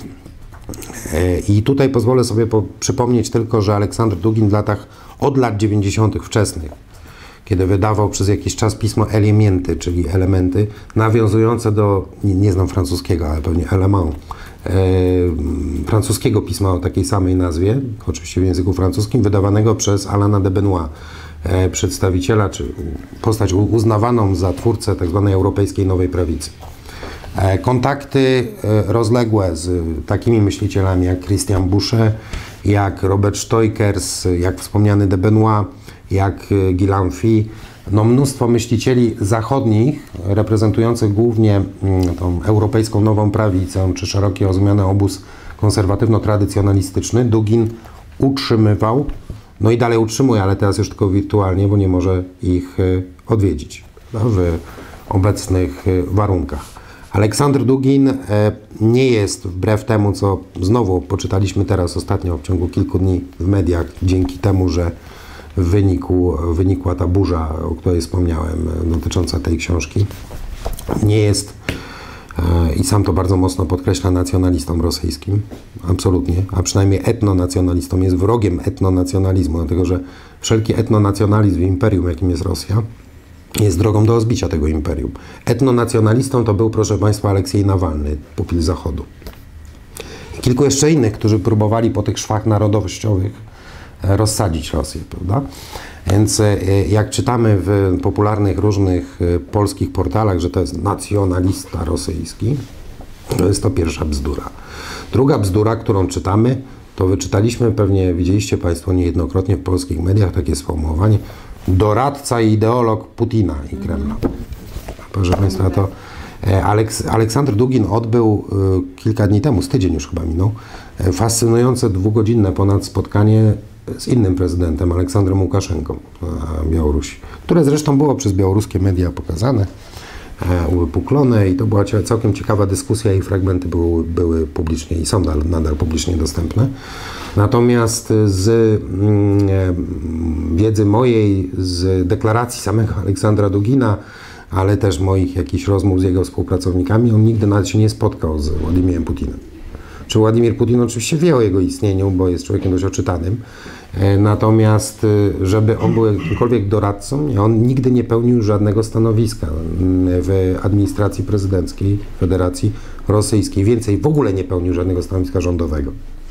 I tutaj pozwolę sobie przypomnieć tylko, że Aleksander Dugin od lat 90. wczesnych, kiedy wydawał przez jakiś czas pismo Elementy, czyli elementy, nawiązujące do, nie znam francuskiego, ale pewnie Element, francuskiego pisma o takiej samej nazwie, oczywiście w języku francuskim, wydawanego przez Alana de Benoit, przedstawiciela, czy postać uznawaną za twórcę tzw. europejskiej nowej prawicy. Kontakty rozległe z takimi myślicielami jak Christian Bouchet, jak Robert Stoikers, jak wspomniany de Benoit, jak Guilain Fy, no mnóstwo myślicieli zachodnich, reprezentujących głównie tą europejską nową prawicę, czy szeroki rozumiany obóz konserwatywno-tradycjonalistyczny, Dugin utrzymywał, no i dalej utrzymuje, ale teraz już tylko wirtualnie, bo nie może ich odwiedzić w obecnych warunkach. Aleksander Dugin nie jest, wbrew temu, co znowu poczytaliśmy teraz ostatnio w ciągu kilku dni w mediach, dzięki temu, że wynikła ta burza, o której wspomniałem, dotycząca tej książki, nie jest, i sam to bardzo mocno podkreśla, nacjonalistą rosyjskim, absolutnie, a przynajmniej etnonacjonalistą, jest wrogiem etnonacjonalizmu, dlatego że wszelki etnonacjonalizm w imperium, jakim jest Rosja, jest drogą do rozbicia tego imperium. Etnonacjonalistą to był, proszę Państwa, Aleksiej Nawalny, pupil Zachodu. I kilku jeszcze innych, którzy próbowali po tych szwach narodowościowych rozsadzić Rosję, prawda? Więc jak czytamy w popularnych różnych polskich portalach, że to jest nacjonalista rosyjski, to jest to pierwsza bzdura. Druga bzdura, którą czytamy, to wyczytaliśmy, pewnie widzieliście Państwo niejednokrotnie w polskich mediach takie sformułowanie: doradca i ideolog Putina i Kremla. Proszę Państwa, to Aleksander Dugin odbył kilka dni temu, z tydzień już chyba minął, fascynujące dwugodzinne ponad spotkanie z innym prezydentem, Aleksandrem Łukaszenką na Białorusi, które zresztą było przez białoruskie media pokazane, uwypuklone, i to była całkiem ciekawa dyskusja i fragmenty były publicznie i są nadal publicznie dostępne. Natomiast z wiedzy mojej, z deklaracji samego Aleksandra Dugina, ale też moich jakichś rozmów z jego współpracownikami, on nigdy nawet się nie spotkał z Władimirem Putinem. Czy Władimir Putin oczywiście wie o jego istnieniu, bo jest człowiekiem dość oczytanym, natomiast żeby on był jakimkolwiek doradcą, on nigdy nie pełnił żadnego stanowiska w administracji prezydenckiej Federacji Rosyjskiej. Więcej, w ogóle nie pełnił żadnego stanowiska rządowego.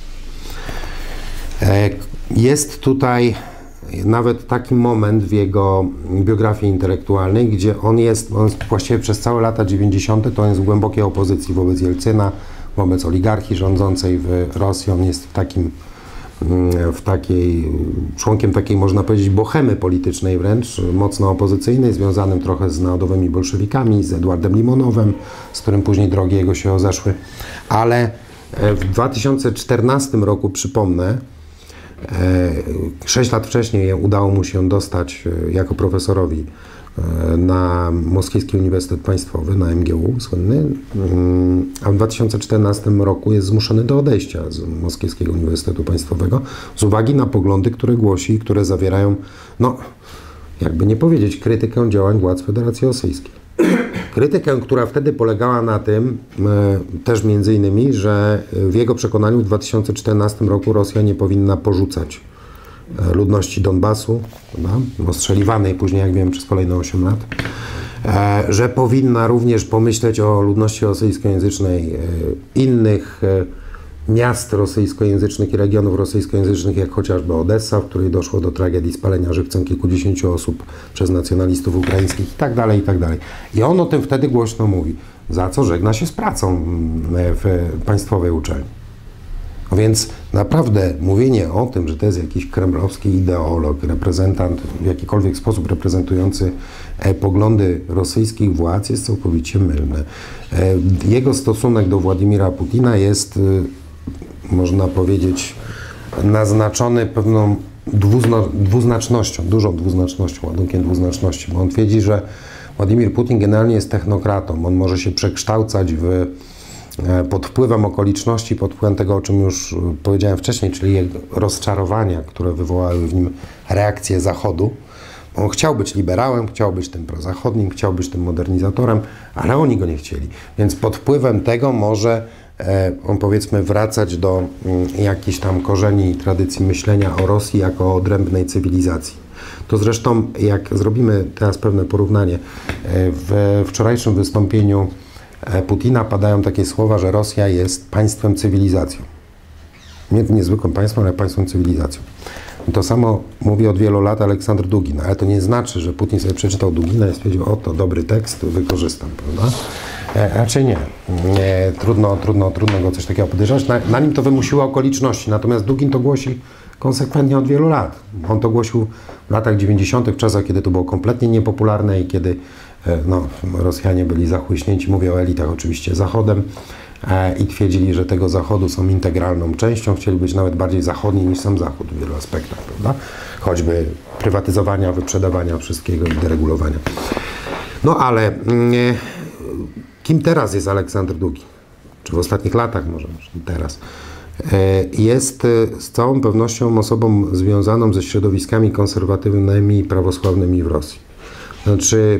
Jest tutaj nawet taki moment w jego biografii intelektualnej, gdzie on jest właściwie przez całe lata 90. to on jest w głębokiej opozycji wobec Jelcyna, wobec oligarchii rządzącej w Rosji. On jest członkiem takiej, można powiedzieć, bohemy politycznej wręcz, mocno opozycyjnej, związanym trochę z narodowymi bolszewikami, z Edwardem Limonowem, z którym później drogi jego się rozeszły. Ale w 2014 roku, przypomnę, 6 lat wcześniej udało mu się dostać jako profesorowi na Moskiewski Uniwersytet Państwowy, na MGU słynny, a w 2014 roku jest zmuszony do odejścia z Moskiewskiego Uniwersytetu Państwowego z uwagi na poglądy, które głosi, które zawierają, no jakby nie powiedzieć, krytykę działań władz Federacji Rosyjskiej. Krytykę, która wtedy polegała na tym, też między innymi, że w jego przekonaniu w 2014 roku Rosja nie powinna porzucać ludności Donbasu, ostrzeliwanej później, jak wiem, przez kolejne 8 lat, że powinna również pomyśleć o ludności rosyjskojęzycznej innych miast rosyjskojęzycznych i regionów rosyjskojęzycznych, jak chociażby Odessa, w której doszło do tragedii spalenia żywcem kilkudziesięciu osób przez nacjonalistów ukraińskich i tak dalej, i tak dalej. I on o tym wtedy głośno mówi, za co żegna się z pracą w państwowej uczelni. A więc naprawdę mówienie o tym, że to jest jakiś kremlowski ideolog, reprezentant w jakikolwiek sposób reprezentujący poglądy rosyjskich władz, jest całkowicie mylne. Jego stosunek do Władimira Putina jest, można powiedzieć, naznaczony pewną dwuznacznością, dużą dwuznacznością, ładunkiem dwuznaczności, bo on twierdzi, że Władimir Putin generalnie jest technokratą. On może się przekształcać pod wpływem okoliczności, pod wpływem tego, o czym już powiedziałem wcześniej, czyli jego rozczarowania, które wywołały w nim reakcję Zachodu. On chciał być liberałem, chciał być tym prozachodnim, chciał być tym modernizatorem, ale oni go nie chcieli. Więc pod wpływem tego może on, powiedzmy, wracać do jakichś tam korzeni i tradycji myślenia o Rosji jako o odrębnej cywilizacji. To zresztą, jak zrobimy teraz pewne porównanie, w wczorajszym wystąpieniu Putina padają takie słowa, że Rosja jest państwem cywilizacją. Nie niezwykłym państwem, ale państwem cywilizacją. I to samo mówi od wielu lat Aleksandr Dugin, ale to nie znaczy, że Putin sobie przeczytał Dugina i stwierdził, o to dobry tekst, wykorzystam, prawda? Raczej nie. Trudno go coś takiego podejrzewać. Na nim to wymusiły okoliczności, natomiast Dugin to głosi konsekwentnie od wielu lat. On to głosił w latach 90., w czasach, kiedy to było kompletnie niepopularne i kiedy Rosjanie byli zachłyśnięci, mówię o elitach oczywiście, Zachodem i twierdzili, że tego Zachodu są integralną częścią, chcieli być nawet bardziej zachodni niż sam Zachód w wielu aspektach, prawda? Choćby prywatyzowania, wyprzedawania wszystkiego i deregulowania. No ale kim teraz jest Aleksander Dugin? Czy w ostatnich latach może teraz? Jest z całą pewnością osobą związaną ze środowiskami konserwatywnymi i prawosławnymi w Rosji. Znaczy,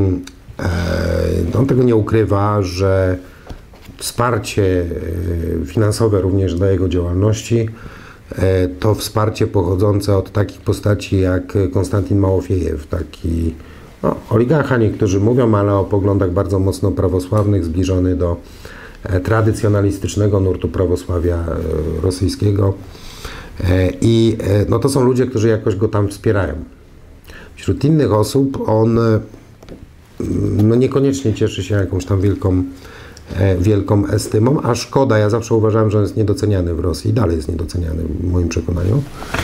on tego nie ukrywa, że wsparcie finansowe również dla jego działalności to wsparcie pochodzące od takich postaci jak Konstantin Małofiejew, taki oligarcha, niektórzy mówią, ale o poglądach bardzo mocno prawosławnych, zbliżony do tradycjonalistycznego nurtu prawosławia rosyjskiego. I to są ludzie, którzy jakoś go tam wspierają. Wśród innych osób on niekoniecznie cieszy się jakąś tam wielką estymą, a szkoda, ja zawsze uważałem, że on jest niedoceniany w Rosji, dalej jest niedoceniany w moim przekonaniu,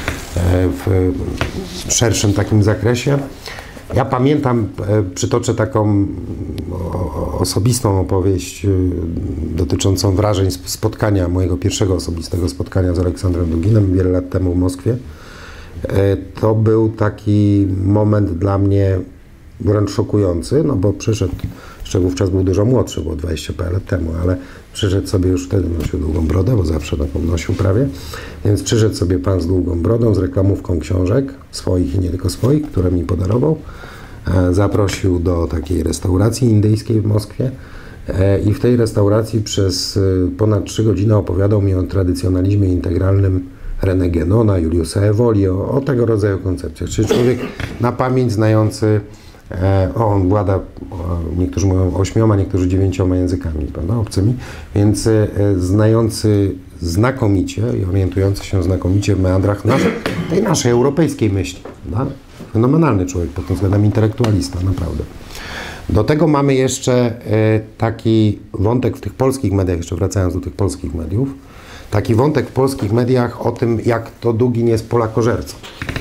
w szerszym takim zakresie. Ja pamiętam, przytoczę taką osobistą opowieść dotyczącą wrażeń spotkania, mojego pierwszego osobistego spotkania z Aleksandrem Duginem wiele lat temu w Moskwie. To był taki moment dla mnie wręcz szokujący, bo przyszedł, jeszcze wówczas był dużo młodszy, było 20 parę lat temu, ale przyszedł sobie, już wtedy nosił długą brodę, bo zawsze taką nosił prawie, więc przyszedł sobie pan z długą brodą, z reklamówką książek, swoich i nie tylko swoich, które mi podarował. Zaprosił do takiej restauracji indyjskiej w Moskwie i w tej restauracji przez ponad 3 godziny opowiadał mi o tradycjonalizmie integralnym René Guénona, Juliusa Evoli, o tego rodzaju koncepcjach. Czyli człowiek na pamięć znający, on włada, niektórzy mówią 8, niektórzy 9 językami, prawda, obcymi, więc znający znakomicie i orientujący się znakomicie w meandrach tej naszej europejskiej myśli. Prawda? Fenomenalny człowiek pod tym względem, intelektualista, naprawdę. Do tego mamy jeszcze taki wątek w tych polskich mediach, jeszcze wracając do tych polskich mediów, taki wątek w polskich mediach o tym, jak to Dugin jest polakożercą.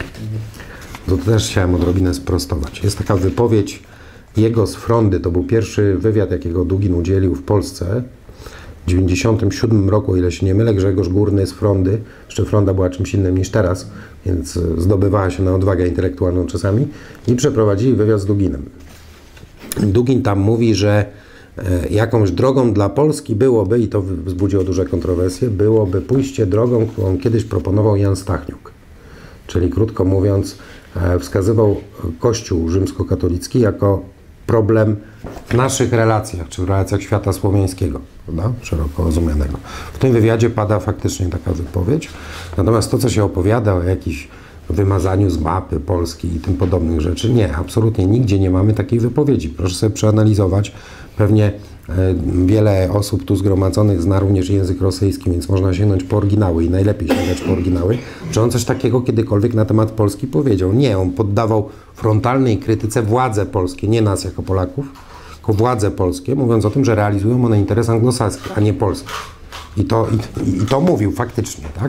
To też chciałem odrobinę sprostować. Jest taka wypowiedź jego z Frondy, to był pierwszy wywiad, jakiego Dugin udzielił w Polsce w 1997 roku, o ile się nie mylę. Grzegorz Górny z Frondy, jeszcze Fronda była czymś innym niż teraz, więc zdobywała się na odwagę intelektualną czasami, i przeprowadzili wywiad z Duginem. Dugin tam mówi, że jakąś drogą dla Polski byłoby, i to wzbudziło duże kontrowersje, byłoby pójście drogą, którą kiedyś proponował Jan Stachniuk. Czyli krótko mówiąc, wskazywał Kościół rzymskokatolicki jako problem w naszych relacjach, czy w relacjach świata słowiańskiego, prawda? Szeroko rozumianego. W tym wywiadzie pada faktycznie taka wypowiedź. Natomiast to, co się opowiada o jakichś wymazaniu z mapy Polski i tym podobnych rzeczy, nie, absolutnie nigdzie nie mamy takiej wypowiedzi. Proszę sobie przeanalizować. Pewnie wiele osób tu zgromadzonych zna również język rosyjski, więc można sięgnąć po oryginały i najlepiej sięgać po oryginały. Czy on coś takiego kiedykolwiek na temat Polski powiedział? Nie, on poddawał frontalnej krytyce władze polskie, nie nas jako Polaków, tylko władze polskie, mówiąc o tym, że realizują one interes anglosaski, a nie polski. I to mówił faktycznie, tak?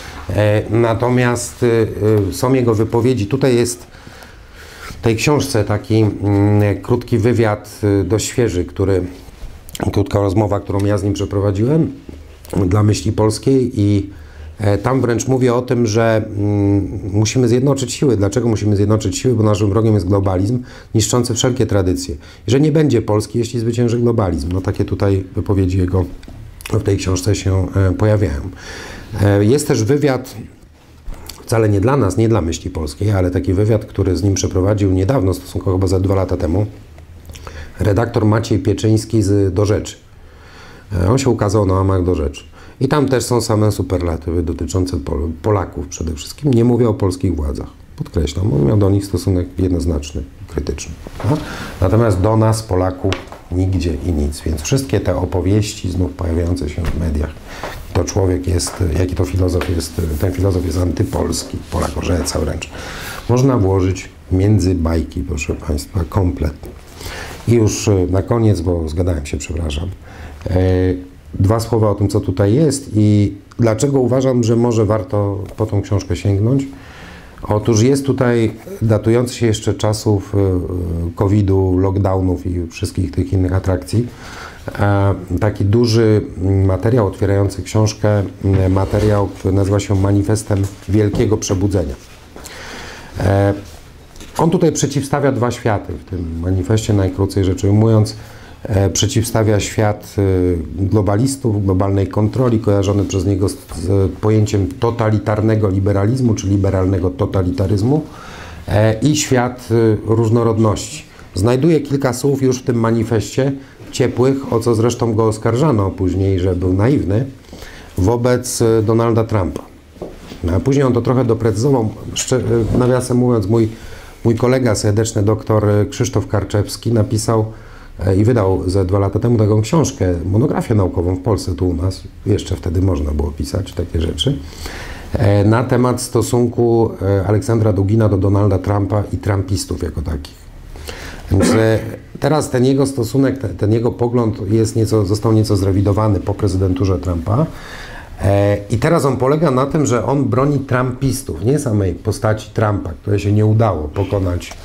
Natomiast są jego wypowiedzi. Tutaj jest w tej książce taki krótki wywiad, dość świeży, krótka rozmowa, którą ja z nim przeprowadziłem dla Myśli Polskiej, i Tam wręcz mówię o tym, że musimy zjednoczyć siły. Dlaczego musimy zjednoczyć siły? Bo naszym wrogiem jest globalizm, niszczący wszelkie tradycje. I że nie będzie Polski, jeśli zwycięży globalizm. No takie tutaj wypowiedzi jego w tej książce się pojawiają. Jest też wywiad, wcale nie dla nas, nie dla Myśli Polskiej, ale taki wywiad, który z nim przeprowadził niedawno, stosunkowo chyba za 2 lata temu, redaktor Maciej Pieczyński z Do Rzeczy. On się ukazał na łamach Do Rzeczy. I tam też są same superlatywy dotyczące Polaków przede wszystkim. Nie mówię o polskich władzach. Podkreślam, on miał do nich stosunek jednoznaczny, krytyczny. No? Natomiast do nas, Polaków, nigdzie i nic. Więc wszystkie te opowieści znów pojawiające się w mediach, to człowiek jest, jaki to filozof jest, ten filozof jest antypolski, polakorzeca wręcz. Można włożyć między bajki, proszę Państwa, kompletnie. I już na koniec, bo zgadałem się, przepraszam, 2 słowa o tym, co tutaj jest i dlaczego uważam, że może warto po tą książkę sięgnąć. Otóż jest tutaj, datujący się jeszcze czasów COVID-u, lockdownów i wszystkich tych innych atrakcji, taki duży materiał otwierający książkę, materiał, który nazywa się Manifestem Wielkiego Przebudzenia. On tutaj przeciwstawia 2 światy. W tym manifestie, najkrócej rzecz ujmując, przeciwstawia świat globalistów, globalnej kontroli, kojarzony przez niego z pojęciem totalitarnego liberalizmu, czy liberalnego totalitaryzmu, i świat różnorodności. Znajduje kilka słów już w tym manifestie ciepłych, o co zresztą go oskarżano później, że był naiwny, wobec Donalda Trumpa. A później on to trochę doprecyzował. Nawiasem mówiąc, mój kolega serdeczny, doktor Krzysztof Karczewski, napisał i wydał ze 2 lata temu taką książkę, monografię naukową w Polsce, tu u nas, jeszcze wtedy można było pisać takie rzeczy, na temat stosunku Aleksandra Dugina do Donalda Trumpa i trumpistów jako takich. Więc teraz ten jego stosunek, ten jego pogląd został nieco zrewidowany po prezydenturze Trumpa. I teraz on polega na tym, że on broni trumpistów, nie samej postaci Trumpa, które się nie udało pokonać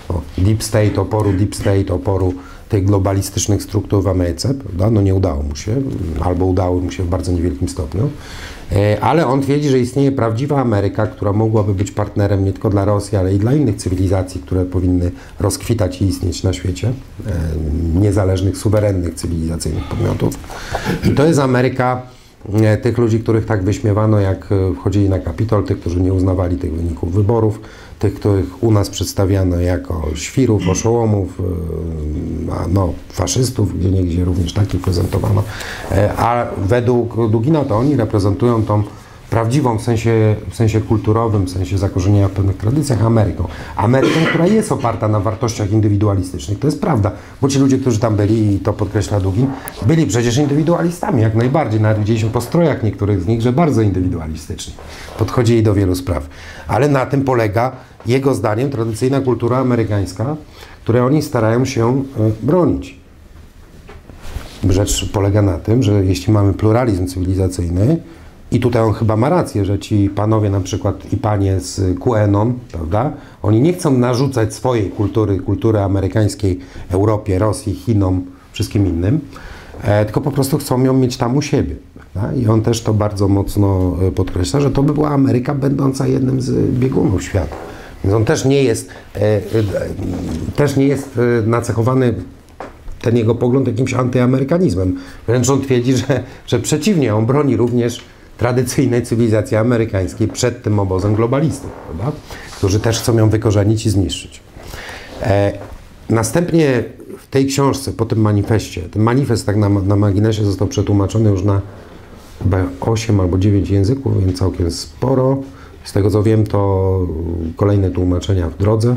deep state, oporu tych globalistycznych struktur w Ameryce, prawda? No nie udało mu się, albo udało mu się w bardzo niewielkim stopniu, ale on twierdzi, że istnieje prawdziwa Ameryka, która mogłaby być partnerem nie tylko dla Rosji, ale i dla innych cywilizacji, które powinny rozkwitać i istnieć na świecie, niezależnych, suwerennych, cywilizacyjnych podmiotów. I to jest Ameryka tych ludzi, których tak wyśmiewano, jak wchodzili na Kapitol, tych, którzy nie uznawali tych wyników wyborów, tych, których u nas przedstawiano jako świrów, oszołomów, no, faszystów, gdzie również takich prezentowano, a według Dugina to oni reprezentują tą prawdziwą w sensie kulturowym, w sensie zakorzenienia w pewnych tradycjach Ameryką, która jest oparta na wartościach indywidualistycznych. To jest prawda, bo ci ludzie, którzy tam byli, i to podkreśla Dugin, byli przecież indywidualistami, jak najbardziej. Nawet widzieliśmy po strojach niektórych z nich, że bardzo indywidualistycznie podchodzili do wielu spraw. Ale na tym polega, jego zdaniem, tradycyjna kultura amerykańska, której oni starają się bronić. Rzecz polega na tym, że jeśli mamy pluralizm cywilizacyjny, i tutaj on chyba ma rację, że ci panowie na przykład i panie z QAnon, prawda, oni nie chcą narzucać swojej kultury amerykańskiej Europie, Rosji, Chinom, wszystkim innym, tylko po prostu chcą ją mieć tam u siebie. Prawda? I on też to bardzo mocno podkreśla, że to by była Ameryka będąca jednym z biegunów świata. Więc on też nie jest nacechowany, ten jego pogląd, jakimś antyamerykanizmem. Wręcz on twierdzi, że przeciwnie, on broni również tradycyjnej cywilizacji amerykańskiej przed tym obozem globalistów, prawda? Którzy też chcą ją wykorzenić i zniszczyć. Następnie w tej książce, po tym manifestie, ten manifest tak na marginesie został przetłumaczony już na chyba 8 albo 9 języków, więc całkiem sporo. Z tego co wiem, to kolejne tłumaczenia w drodze.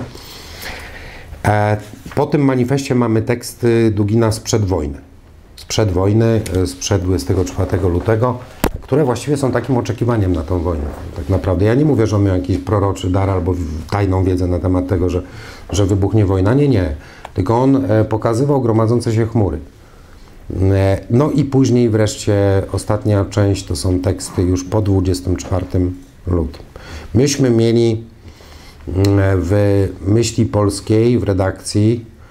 Po tym manifestie mamy teksty Dugina sprzed wojny. Sprzed 24 lutego, które właściwie są takim oczekiwaniem na tą wojnę. Tak naprawdę ja nie mówię, że on miał jakiś proroczy dar albo tajną wiedzę na temat tego, że wybuchnie wojna. Nie. Tylko on pokazywał gromadzące się chmury. No i później wreszcie ostatnia część to są teksty już po 24 lutym. Myśmy mieli w Myśli Polskiej, w redakcji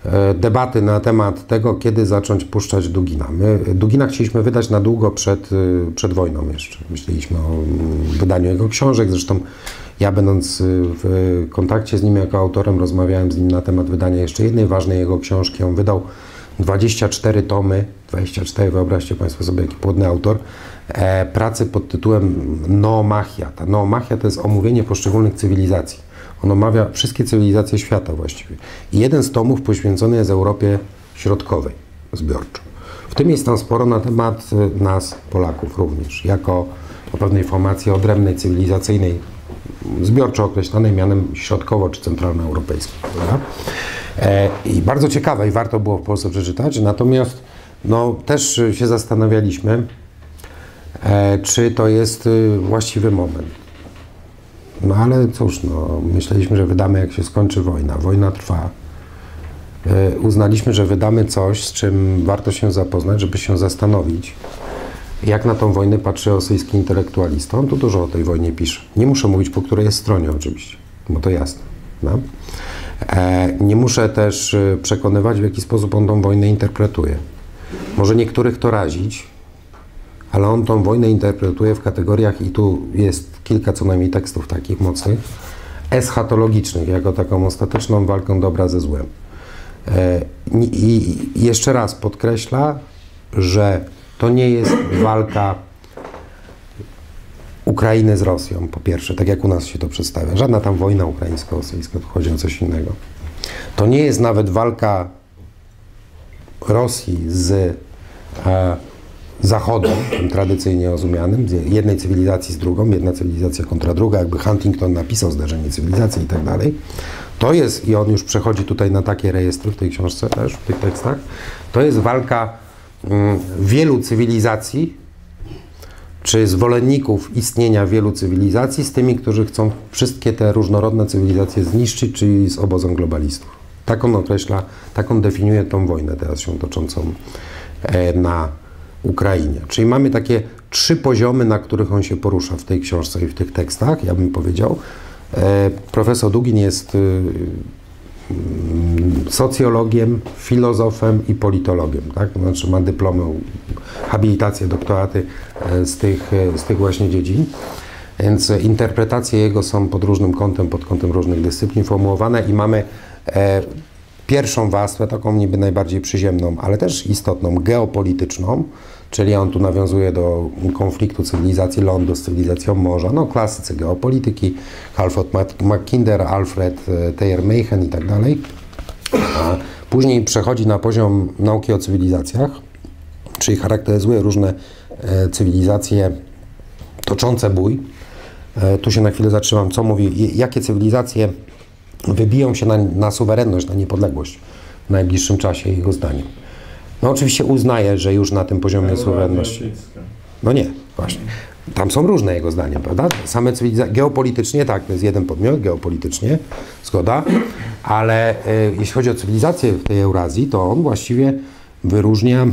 debaty na temat tego, kiedy zacząć puszczać Dugina. My Dugina chcieliśmy wydać na długo przed wojną jeszcze. Myśleliśmy o wydaniu jego książek, zresztą ja będąc w kontakcie z nim jako autorem, rozmawiałem z nim na temat wydania jeszcze jednej ważnej jego książki. On wydał 24 tomy, 24, wyobraźcie Państwo sobie, jaki płodny autor, pracy pod tytułem Noomachia. Ta Noomachia to jest omówienie poszczególnych cywilizacji. On omawia wszystkie cywilizacje świata właściwie. I jeden z tomów poświęcony jest Europie Środkowej zbiorczo. W tym jest tam sporo na temat nas, Polaków również, jako o pewnej formacji odrębnej, cywilizacyjnej, zbiorczo określanej mianem środkowo- czy centralnoeuropejskiej. I bardzo ciekawe i warto było w Polsce przeczytać, natomiast no, też się zastanawialiśmy, czy to jest właściwy moment. No ale cóż, no, myśleliśmy, że wydamy, jak się skończy wojna. Wojna trwa. Uznaliśmy, że wydamy coś, z czym warto się zapoznać, żeby się zastanowić, jak na tą wojnę patrzy rosyjski intelektualista. On tu dużo o tej wojnie pisze. Nie muszę mówić, po której jest stronie oczywiście, bo to jasne. No? Nie muszę też przekonywać, w jaki sposób on tą wojnę interpretuje. Może niektórych to razić, ale on tą wojnę interpretuje w kategoriach, i tu jest kilka co najmniej tekstów takich mocnych, eschatologicznych, jako taką ostateczną walką dobra ze złem. I jeszcze raz podkreśla, że to nie jest walka Ukrainy z Rosją, po pierwsze, tak jak u nas się to przedstawia. Żadna tam wojna ukraińsko-rosyjska, tu chodzi o coś innego. To nie jest nawet walka Rosji z Zachodem, tym tradycyjnie rozumianym, z jednej cywilizacji z drugą, jedna cywilizacja kontra druga, jakby Huntington napisał Zderzenie cywilizacji i tak dalej. To jest, i on już przechodzi tutaj na takie rejestry w tej książce też, w tych tekstach, to jest walka wielu cywilizacji, czy zwolenników istnienia wielu cywilizacji z tymi, którzy chcą wszystkie te różnorodne cywilizacje zniszczyć, czyli z obozem globalistów. Tak on określa, tak on definiuje tą wojnę teraz się toczącą na Ukrainie. Czyli mamy takie 3 poziomy, na których on się porusza w tej książce i w tych tekstach, ja bym powiedział. Profesor Dugin jest socjologiem, filozofem i politologiem, tak? Znaczy ma dyplomy, habilitacje, doktoraty z tych właśnie dziedzin. Więc interpretacje jego są pod różnym kątem, pod kątem różnych dyscyplin formułowane i mamy pierwszą warstwę, taką niby najbardziej przyziemną, ale też istotną, geopolityczną, czyli on tu nawiązuje do konfliktu cywilizacji lądu z cywilizacją morza, no klasycy geopolityki, Halford Mackinder, Alfred Thayer-Machen i tak dalej. A później przechodzi na poziom nauki o cywilizacjach, czyli charakteryzuje różne cywilizacje toczące bój. Tu się na chwilę zatrzymam, co mówi, jakie cywilizacje wybiją się na suwerenność, na niepodległość w najbliższym czasie, jego zdaniem. No oczywiście uznaje, że już na tym poziomie suwerenności... No nie, właśnie. Tam są różne jego zdaniem, prawda? Same cywilizacje, geopolitycznie tak, to jest jeden podmiot, geopolitycznie, zgoda, ale jeśli chodzi o cywilizację w tej Eurazji, to on właściwie wyróżnia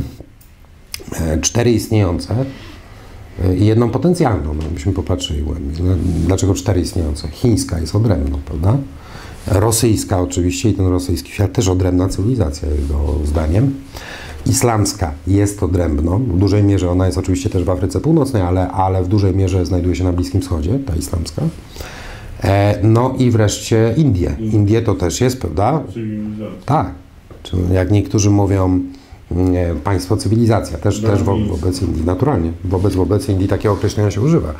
4 istniejące i jedną potencjalną, no, byśmy popatrzyli głębiej. No, dlaczego 4 istniejące? Chińska jest odrębną, prawda? Rosyjska oczywiście i ten rosyjski świat też odrębna cywilizacja, jego zdaniem. Islamska jest odrębną, w dużej mierze ona jest oczywiście też w Afryce Północnej, ale w dużej mierze znajduje się na Bliskim Wschodzie, ta islamska. No i wreszcie Indie. Indie to też jest, prawda? Tak. Jak niektórzy mówią, państwo cywilizacja, też wobec Indii, naturalnie. Wobec Indii takiego określenia się używa.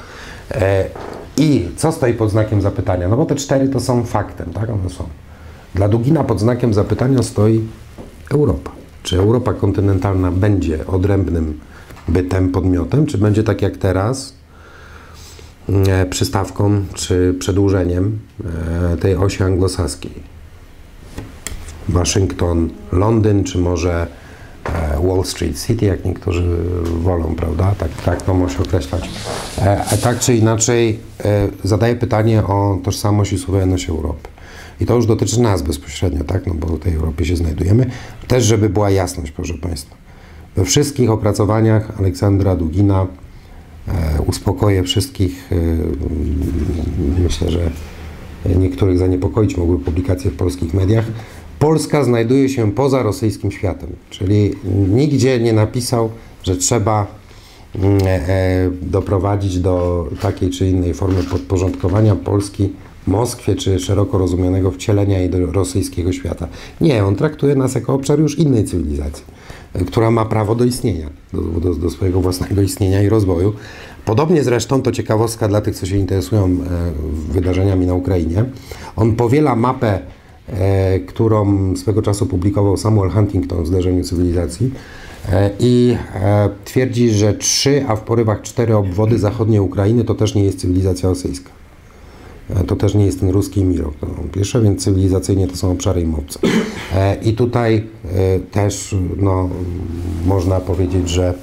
I co stoi pod znakiem zapytania? No bo te 4 to są faktem, tak? One są. Dla Dugina pod znakiem zapytania stoi Europa. Czy Europa kontynentalna będzie odrębnym bytem, podmiotem, czy będzie tak jak teraz przystawką czy przedłużeniem tej osi anglosaskiej? Waszyngton, Londyn, czy może Wall Street City, jak niektórzy wolą, prawda? Tak to może się określać. Tak czy inaczej zadaje pytanie o tożsamość i suwerenność Europy. I to już dotyczy nas bezpośrednio, tak? No bo w tej Europie się znajdujemy. Też, żeby była jasność, proszę Państwa. We wszystkich opracowaniach Aleksandra Dugina uspokoję wszystkich. Myślę, że niektórych zaniepokoić mogły publikacje w polskich mediach. Polska znajduje się poza rosyjskim światem, czyli nigdzie nie napisał, że trzeba doprowadzić do takiej czy innej formy podporządkowania Polski Moskwie, czy szeroko rozumianego wcielenia jej do rosyjskiego świata. Nie, on traktuje nas jako obszar już innej cywilizacji, która ma prawo do istnienia, do swojego własnego istnienia i rozwoju. Podobnie zresztą, to ciekawostka dla tych, co się interesują wydarzeniami na Ukrainie, on powiela mapę, którą swego czasu publikował Samuel Huntington w Zderzeniu Cywilizacji, i twierdzi, że 3, a w porywach 4 obwody zachodniej Ukrainy to też nie jest cywilizacja rosyjska. To też nie jest ten ruski mir, o którym on pisze, więc cywilizacyjnie to są obszary im obce. I tutaj też można powiedzieć, że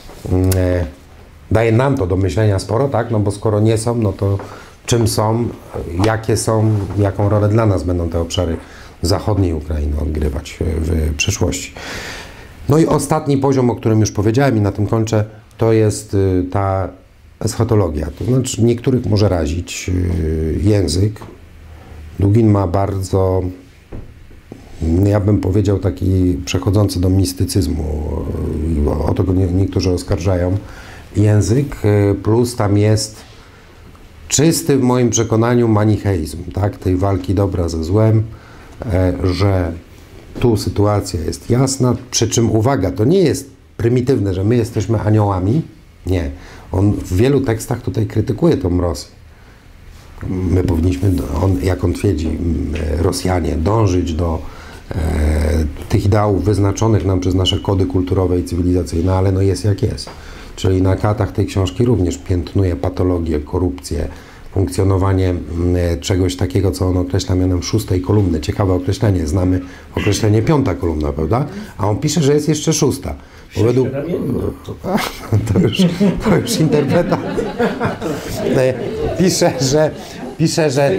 daje nam to do myślenia sporo, tak? No bo skoro nie są, no to czym są, jakie są, jaką rolę dla nas będą te obszary zachodniej Ukrainy odgrywać w przyszłości. No i ostatni poziom, o którym już powiedziałem i na tym kończę, to jest ta eschatologia. To znaczy niektórych może razić język. Dugin ma bardzo, ja bym powiedział, taki przechodzący do mistycyzmu, o to go niektórzy oskarżają, język, plus tam jest czysty w moim przekonaniu manicheizm, tak? Tej walki dobra ze złem, że tu sytuacja jest jasna, przy czym uwaga, to nie jest prymitywne, że my jesteśmy aniołami, nie. On w wielu tekstach tutaj krytykuje tą Rosję. My powinniśmy, jak on twierdzi, Rosjanie, dążyć do tych ideałów wyznaczonych nam przez nasze kody kulturowe i cywilizacyjne, ale no jest jak jest. Czyli na kartach tej książki również piętnuje patologię, korupcję, funkcjonowanie czegoś takiego, co on określa mianem 6. kolumny. Ciekawe określenie, znamy określenie 5. kolumna, prawda? A on pisze, że jest jeszcze 6. Bo według... To już interpretacja. Pisze, że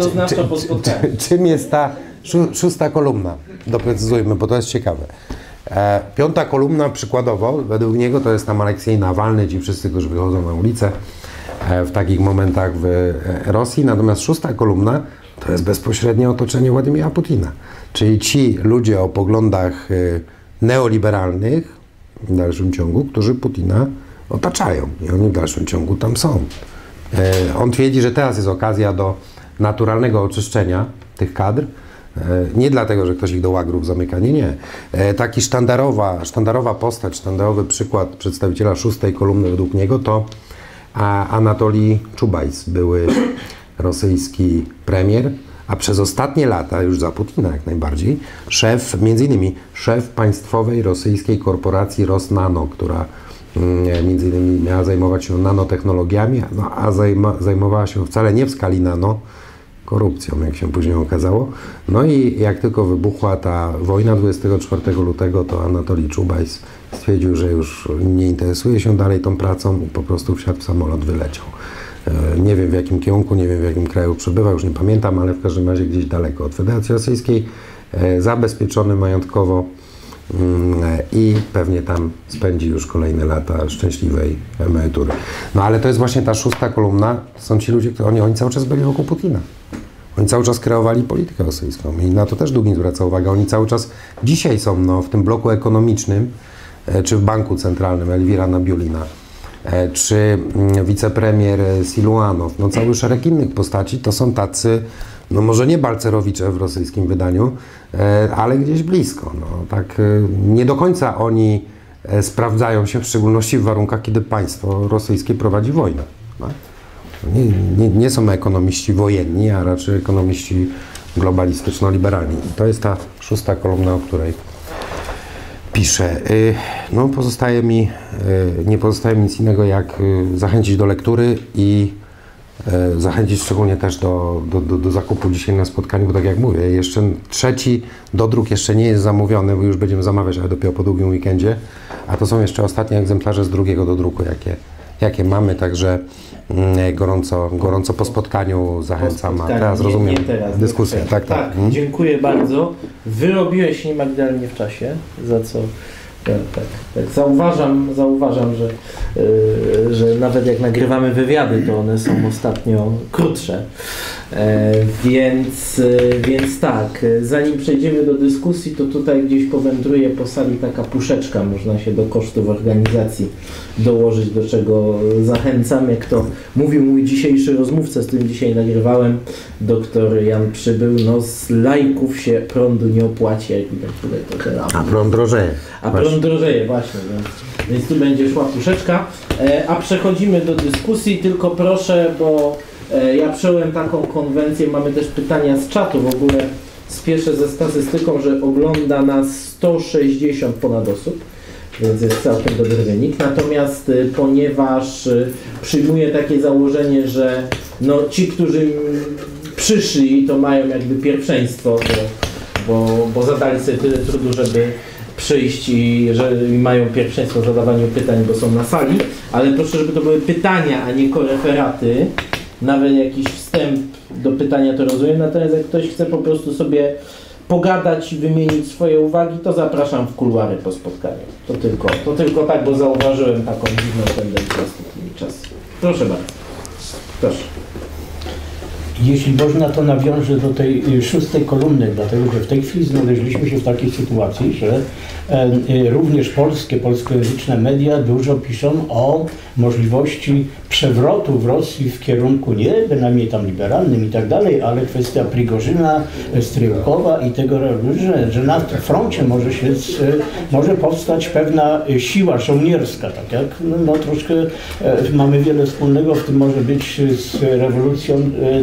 czym jest ta 6. kolumna? Doprecyzujmy, bo to jest ciekawe. 5. kolumna przykładowo, według niego to jest tam Aleksiej Nawalny, ci wszyscy, którzy wychodzą na ulicę w takich momentach w Rosji, natomiast 6. kolumna to jest bezpośrednie otoczenie Władimira Putina. Czyli ci ludzie o poglądach neoliberalnych w dalszym ciągu, którzy Putina otaczają i oni w dalszym ciągu tam są. On twierdzi, że teraz jest okazja do naturalnego oczyszczenia tych kadr, nie dlatego, że ktoś ich do łagrów zamyka, nie. Taki sztandarowa postać, sztandarowy przykład przedstawiciela 6. kolumny według niego to Anatolij Czubajs, były rosyjski premier, a przez ostatnie lata, już za Putina jak najbardziej, między innymi szef państwowej rosyjskiej korporacji Rosnano, która między innymi miała zajmować się nanotechnologiami, a zajmowała się wcale nie w skali nano, korupcją, jak się później okazało. No i jak tylko wybuchła ta wojna 24 lutego, to Anatolij Czubajs stwierdził, że już nie interesuje się dalej tą pracą i po prostu wsiadł w samolot, wyleciał. Nie wiem w jakim kierunku, nie wiem w jakim kraju przebywa, już nie pamiętam, ale w każdym razie gdzieś daleko od Federacji Rosyjskiej, zabezpieczony majątkowo i pewnie tam spędzi już kolejne lata szczęśliwej emerytury. No ale to jest właśnie ta 6. kolumna, to są ci ludzie, oni cały czas byli wokół Putina. Oni cały czas kreowali politykę rosyjską i na to też Dugin zwraca uwagę. Oni cały czas dzisiaj są w tym bloku ekonomicznym, czy w Banku Centralnym Elwira Nabiulina, czy wicepremier Siluanow, cały szereg innych postaci, to są tacy, może nie balcerowicze w rosyjskim wydaniu, ale gdzieś blisko. Tak nie do końca oni sprawdzają się, w szczególności w warunkach, kiedy państwo rosyjskie prowadzi wojnę. Nie są ekonomiści wojenni, a raczej ekonomiści globalistyczno-liberalni. I to jest ta 6. kolumna, o której piszę. Nie pozostaje mi nic innego, jak zachęcić do lektury i zachęcić szczególnie też do zakupu dzisiaj na spotkaniu, bo tak jak mówię, jeszcze 3. dodruk jeszcze nie jest zamówiony, bo już będziemy zamawiać, ale dopiero po długim weekendzie, a to są jeszcze ostatnie egzemplarze z 2. dodruku, jakie mamy, także gorąco po spotkaniu zachęcam, a teraz rozumiem dyskusję. Tak. Dziękuję bardzo. Wyrobiłeś niemal idealnie w czasie, za co Tak. Zauważam, że nawet jak nagrywamy wywiady, to one są ostatnio krótsze. Więc tak, zanim przejdziemy do dyskusji, to tutaj gdzieś powędruje po sali taka puszeczka, można się do kosztów organizacji dołożyć, do czego zachęcam. Jak to mówił mój dzisiejszy rozmówca, z którym dzisiaj nagrywałem, doktor Jan Przybył, no z lajków się prądu nie opłaci, jak widać tutaj trochę. A prąd drożeje. Prąd drożeje, właśnie, więc tu będzie szła puszeczka. A przechodzimy do dyskusji, tylko proszę, bo ja przyjąłem taką konwencję, mamy też pytania z czatu, w ogóle spieszę ze statystyką, że ogląda nas 160 ponad osób, więc jest całkiem dobry wynik. Natomiast ponieważ przyjmuję takie założenie, że no, ci, którzy przyszli, to mają jakby pierwszeństwo, bo zadali sobie tyle trudu, żeby przyjść i że mają pierwszeństwo w zadawaniu pytań, bo są na sali, ale proszę, żeby to były pytania, a nie koreferaty. Nawet jakiś wstęp do pytania to rozumiem, natomiast jak ktoś chce po prostu sobie pogadać i wymienić swoje uwagi, to zapraszam w kuluary po spotkaniu. To tylko tak, bo zauważyłem taką dziwną tendencję ostatnimi czasy. Proszę bardzo. Proszę. Jeśli można, to nawiążę do tej 6. kolumny, dlatego że w tej chwili znaleźliśmy się w takiej sytuacji, że również polskojęzyczne media dużo piszą o możliwości przewrotu w Rosji w kierunku nie bynajmniej tam liberalnym i tak dalej, ale kwestia Prigorzyna, Stryłkowa i tego, że na froncie może powstać pewna siła żołnierska, tak jak no troszkę mamy wiele wspólnego w tym może być z rewolucją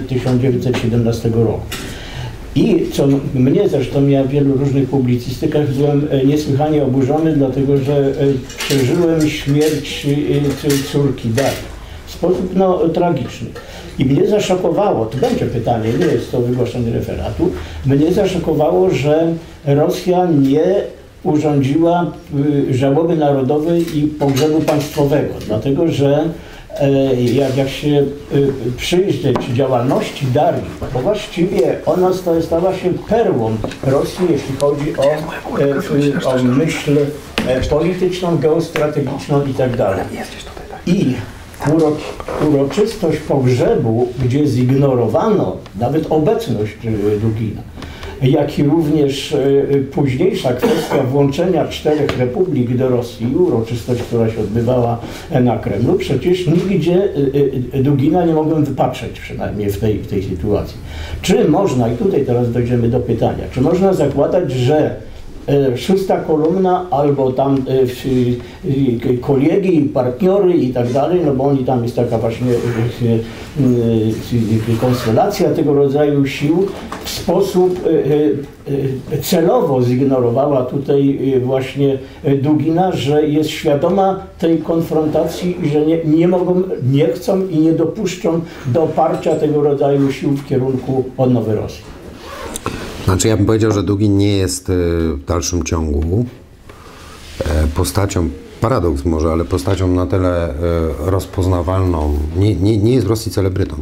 1917 roku. I co mnie zresztą, ja w wielu różnych publicystykach byłem niesłychanie oburzony, dlatego że przeżyłem śmierć córki Darii w sposób tragiczny. I mnie zaszokowało, to będzie pytanie, nie jest to wygłoszenie referatu, mnie zaszokowało, że Rosja nie urządziła żałoby narodowej i pogrzebu państwowego, dlatego że jak się przyjrzeć działalności Darii, to właściwie ona stała się perłą Rosji, jeśli chodzi o myśl polityczną, geostrategiczną i tak dalej. I uroczystość pogrzebu, gdzie zignorowano nawet obecność Dugina, jak i również późniejsza kwestia włączenia 4 republik do Rosji, uroczystość, która się odbywała na Kremlu, przecież nigdzie Dugina nie mogłem wypatrzeć, przynajmniej w tej sytuacji. Czy można, i tutaj teraz dojdziemy do pytania, czy można zakładać, że 6. kolumna albo tam kolegi, partnery i tak dalej, no bo oni tam jest taka właśnie konstelacja tego rodzaju sił, w sposób celowo zignorowała tutaj właśnie Dugina, że jest świadoma tej konfrontacji i że nie chcą i nie dopuszczą do oparcia tego rodzaju sił w kierunku odnowy Rosji. Znaczy ja bym powiedział, że Dugin nie jest w dalszym ciągu postacią, paradoks może, ale postacią na tyle rozpoznawalną, nie jest w Rosji celebrytą.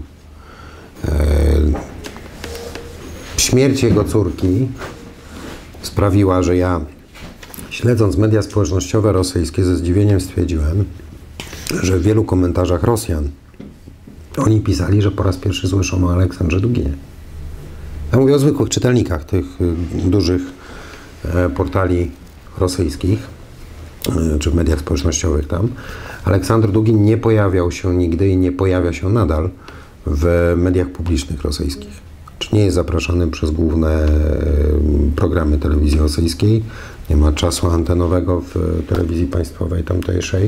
Śmierć jego córki sprawiła, że ja, śledząc media społecznościowe rosyjskie, ze zdziwieniem stwierdziłem, że w wielu komentarzach Rosjan oni pisali, że po raz pierwszy słyszą o Aleksandrze Duginie. Ja mówię o zwykłych czytelnikach tych dużych portali rosyjskich, czy w mediach społecznościowych tam. Aleksander Dugin nie pojawiał się nigdy i nie pojawia się nadal w mediach publicznych rosyjskich. Czy nie jest zapraszany przez główne programy telewizji rosyjskiej, nie ma czasu antenowego w telewizji państwowej tamtejszej.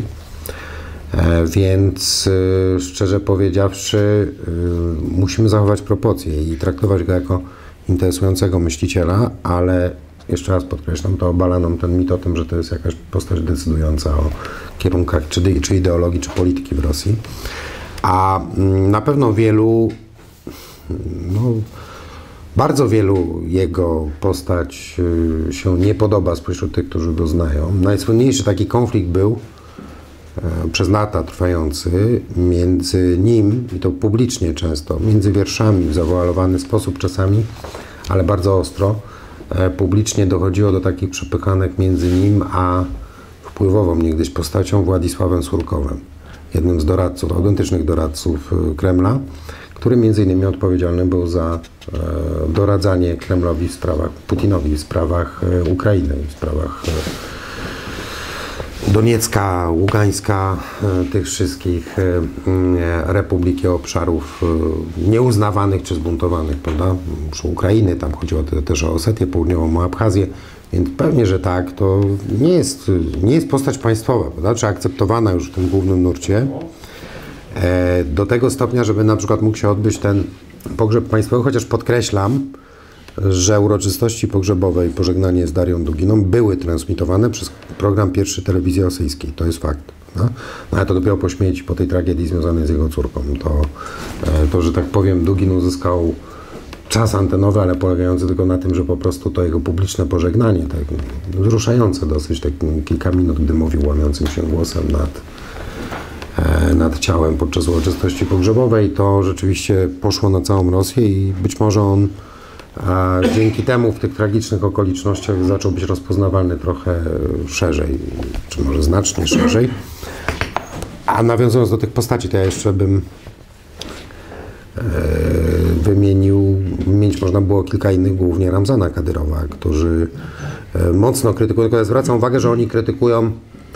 Więc szczerze powiedziawszy musimy zachować proporcje i traktować go jako interesującego myśliciela, ale jeszcze raz podkreślam, to obala nam ten mit o tym, że to jest jakaś postać decydująca o kierunkach czy ideologii, czy polityki w Rosji. A na pewno bardzo wielu jego postać się nie podoba spośród tych, którzy go znają. Najsłynniejszy taki konflikt był przez lata trwający między nim, i to publicznie często, między wierszami w zawoalowany sposób czasami, ale bardzo ostro, publicznie dochodziło do takich przepychanek między nim a wpływową niegdyś postacią Władysławem Surkowem, jednym z doradców, autentycznych doradców Kremla, który między innymi odpowiedzialny był za doradzanie Kremlowi w sprawach, Putinowi w sprawach Ukrainy, w sprawach Doniecka, Ługańska, tych wszystkich republik i obszarów nieuznawanych czy zbuntowanych, prawda? Przy Ukrainy, tam chodziło też o Osetię Południową, o Abchazję, więc pewnie, że tak, to nie jest postać państwowa, prawda? Czy akceptowana już w tym głównym nurcie, do tego stopnia, żeby na przykład mógł się odbyć ten pogrzeb państwowy, chociaż podkreślam, że uroczystości pogrzebowe i pożegnanie z Darią Duginą były transmitowane przez program Pierwszy Telewizji Rosyjskiej. To jest fakt. No? Ale to dopiero po śmierci, po tej tragedii związanej z jego córką. To, że tak powiem, Dugin uzyskał czas antenowy, ale polegający tylko na tym, że po prostu to jego publiczne pożegnanie, tak wzruszające dosyć, tak kilka minut, gdy mówił łamiącym się głosem nad ciałem podczas uroczystości pogrzebowej, to rzeczywiście poszło na całą Rosję i być może on dzięki temu w tych tragicznych okolicznościach zaczął być rozpoznawalny trochę szerzej, czy może znacznie szerzej. A nawiązując do tych postaci, to ja jeszcze bym wymienić można było kilka innych, głównie Ramzana Kadyrowa, którzy mocno krytykują, tylko ja zwracam uwagę, że oni krytykują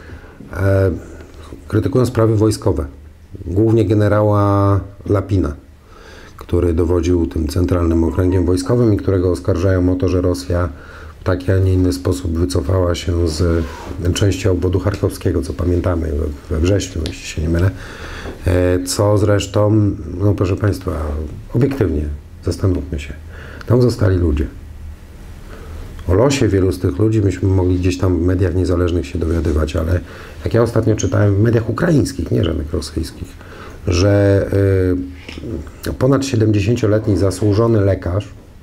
sprawy wojskowe, głównie generała Lapina, który dowodził tym centralnym okręgiem wojskowym i którego oskarżają o to, że Rosja w taki, a nie inny sposób wycofała się z części obwodu charkowskiego, co pamiętamy we wrześniu, jeśli się nie mylę, co zresztą, no proszę Państwa, obiektywnie zastanówmy się, tam zostali ludzie. O losie wielu z tych ludzi myśmy mogli gdzieś tam w mediach niezależnych się dowiadywać, ale jak ja ostatnio czytałem w mediach ukraińskich, nie żadnych rosyjskich, że ponad 70-letni zasłużony lekarz,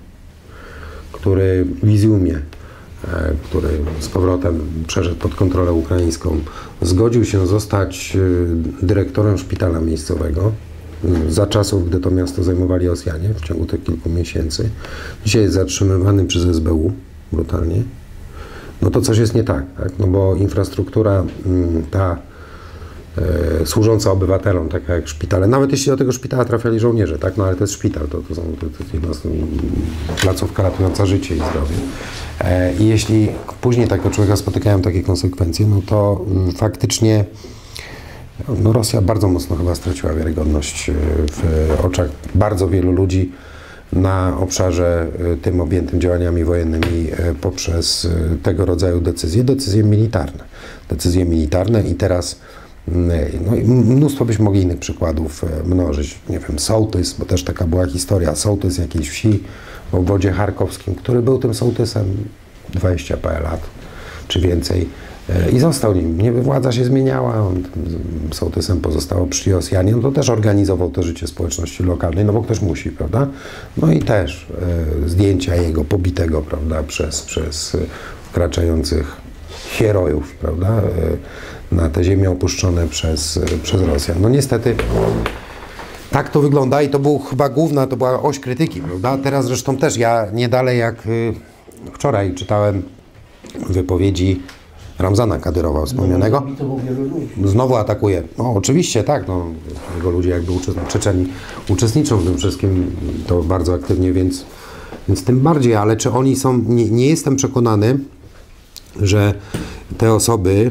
który w Iziumie, który z powrotem przeszedł pod kontrolę ukraińską, zgodził się zostać dyrektorem szpitala miejscowego za czasów, gdy to miasto zajmowali Rosjanie w ciągu tych kilku miesięcy. Dzisiaj jest zatrzymywany przez SBU brutalnie. No to coś jest nie tak, tak? No bo infrastruktura ta służąca obywatelom, taka jak szpitale, nawet jeśli do tego szpitala trafiali żołnierze, tak? No ale to jest szpital, to jest jedna placówka ratująca życie i zdrowie. I jeśli później takiego człowieka spotykają takie konsekwencje, no to faktycznie no Rosja bardzo mocno chyba straciła wiarygodność w oczach bardzo wielu ludzi na obszarze tym objętym działaniami wojennymi poprzez tego rodzaju decyzje militarne i teraz no i mnóstwo byśmy mogli innych przykładów mnożyć. Nie wiem, sołtys, bo też taka była historia, sołtys jakiejś wsi w obwodzie charkowskim, który był tym sołtysem 20 parę lat, czy więcej i został nim. Nie, władza się zmieniała, on tym sołtysem pozostało przy Rosjanie, no to też organizował to życie społeczności lokalnej, no bo ktoś musi, prawda? No i też zdjęcia jego pobitego, prawda, przez wkraczających herojów, prawda, na te ziemie opuszczone przez Rosjan. No niestety tak to wygląda i to był chyba to była oś krytyki, prawda? Teraz zresztą też ja nie dalej jak wczoraj czytałem wypowiedzi Ramzana Kadyrowa wspomnianego. Znowu atakuje. No oczywiście tak, no jego ludzie jakby Czeczeni uczestniczą w tym wszystkim to bardzo aktywnie, więc tym bardziej, ale czy oni są, nie jestem przekonany, że te osoby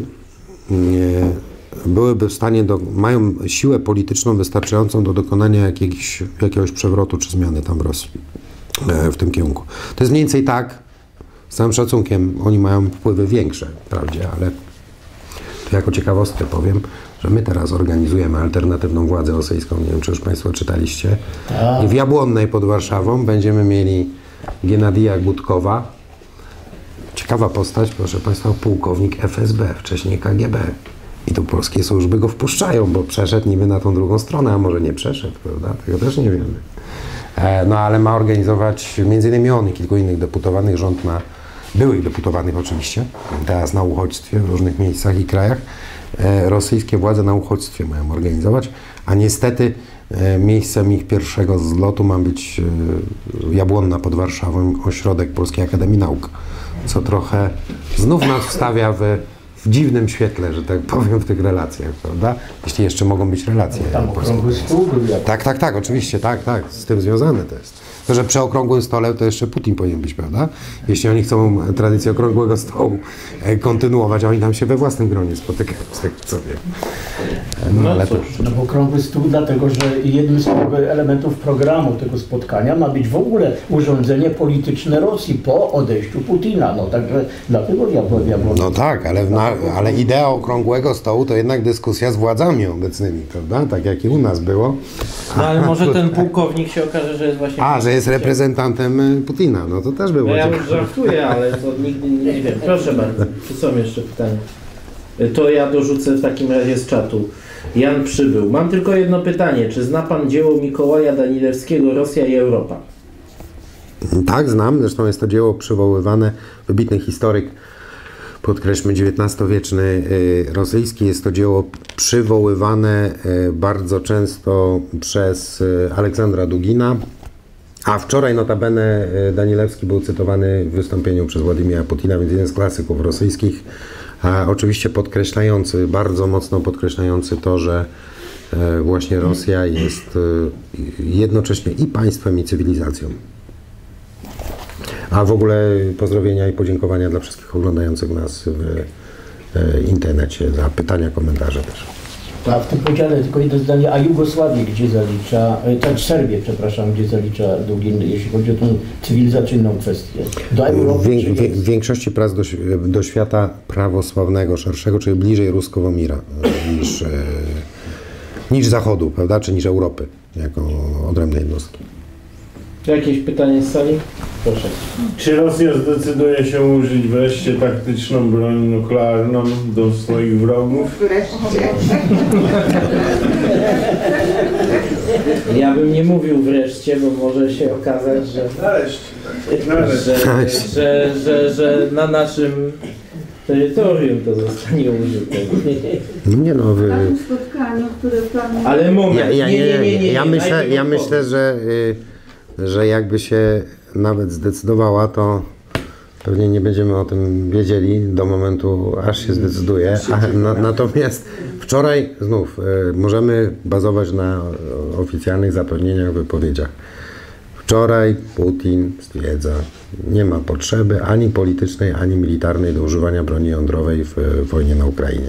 byłyby w stanie, mają siłę polityczną wystarczającą do dokonania jakiegoś przewrotu czy zmiany tam w Rosji w tym kierunku. To jest mniej więcej tak, z całym szacunkiem, oni mają wpływy większe, wprawdzie, ale to jako ciekawostkę powiem, że my teraz organizujemy alternatywną władzę rosyjską, nie wiem, czy już Państwo czytaliście, i w Jabłonnej pod Warszawą będziemy mieli Genadija Gudkowa, ciekawa postać, proszę Państwa, pułkownik FSB, wcześniej KGB. I tu polskie służby go wpuszczają, bo przeszedł niby na tą drugą stronę, a może nie przeszedł, prawda? Tego też nie wiemy. No ale ma organizować między innymi on i kilku innych deputowanych, rząd ma, byłych deputowanych oczywiście, teraz na uchodźstwie w różnych miejscach i krajach. Rosyjskie władze na uchodźstwie mają organizować, a niestety miejscem ich pierwszego zlotu ma być Jabłonna pod Warszawą, ośrodek Polskiej Akademii Nauk, co trochę znów nas wstawia w w dziwnym świetle, że tak powiem, w tych relacjach, prawda? Jeśli jeszcze mogą być relacje. Tam okrągły stół był jak... Tak, oczywiście, tak, z tym związane to jest. To, że przy okrągłym stole to jeszcze Putin powinien być, prawda? Jeśli oni chcą tradycję okrągłego stołu kontynuować, a oni tam się we własnym gronie spotykają, z tego co wiem. No, ale to... No bo okrągły stół, dlatego że jednym z elementów programu tego spotkania ma być w ogóle urządzenie polityczne Rosji po odejściu Putina. No także dlatego diabło. No tak, ale idea okrągłego stołu to jednak dyskusja z władzami obecnymi, prawda? Tak jak i u nas było. No ale może ten pułkownik się okaże, że jest właśnie... że jest reprezentantem Putina, no to też było. No ja już żartuję, ale to nigdy nie wiem. Proszę bardzo, czy są jeszcze pytania? To ja dorzucę w takim razie z czatu. Jan Przybył. Mam tylko jedno pytanie. Czy zna pan dzieło Mikołaja Danilewskiego Rosja i Europa? Tak, znam. Zresztą jest to dzieło przywoływane. Wybitny historyk, podkreślmy XIX-wieczny rosyjski. Jest to dzieło przywoływane bardzo często przez Aleksandra Dugina. A wczoraj notabene Danilewski był cytowany w wystąpieniu przez Władimira Putina, więc jeden z klasyków rosyjskich, oczywiście podkreślający, bardzo mocno podkreślający to, że właśnie Rosja jest jednocześnie i państwem, i cywilizacją. A w ogóle pozdrowienia i podziękowania dla wszystkich oglądających nas w internecie za pytania, komentarze też. A w tym podziale tylko jedno zdanie, a Jugosławię gdzie zalicza, Serbię, przepraszam, gdzie zalicza Dugin, jeśli chodzi o tą cywilizacyjną kwestię? Do Europy? W większości prac do świata prawosławnego, szerszego, czyli bliżej ruskiego mira niż Zachodu, prawda, czy niż Europy, jako odrębnej jednostki. Jakieś pytanie z sali? Proszę. Czy Rosja zdecyduje się użyć wreszcie taktyczną broń nuklearną do swoich wrogów? Wreszcie. Ja bym nie mówił wreszcie, bo może się okazać, że że na naszym terytorium to zostanie użyte. Nie no, Na tym spotkaniu, które planujemy... Ale moment, ja myślę, że jakby się nawet zdecydowała, to pewnie nie będziemy o tym wiedzieli do momentu, aż się zdecyduje. Natomiast wczoraj znów możemy bazować na oficjalnych zapewnieniach, wypowiedziach. Wczoraj Putin stwierdza, nie ma potrzeby ani politycznej, ani militarnej do używania broni jądrowej w wojnie na Ukrainie.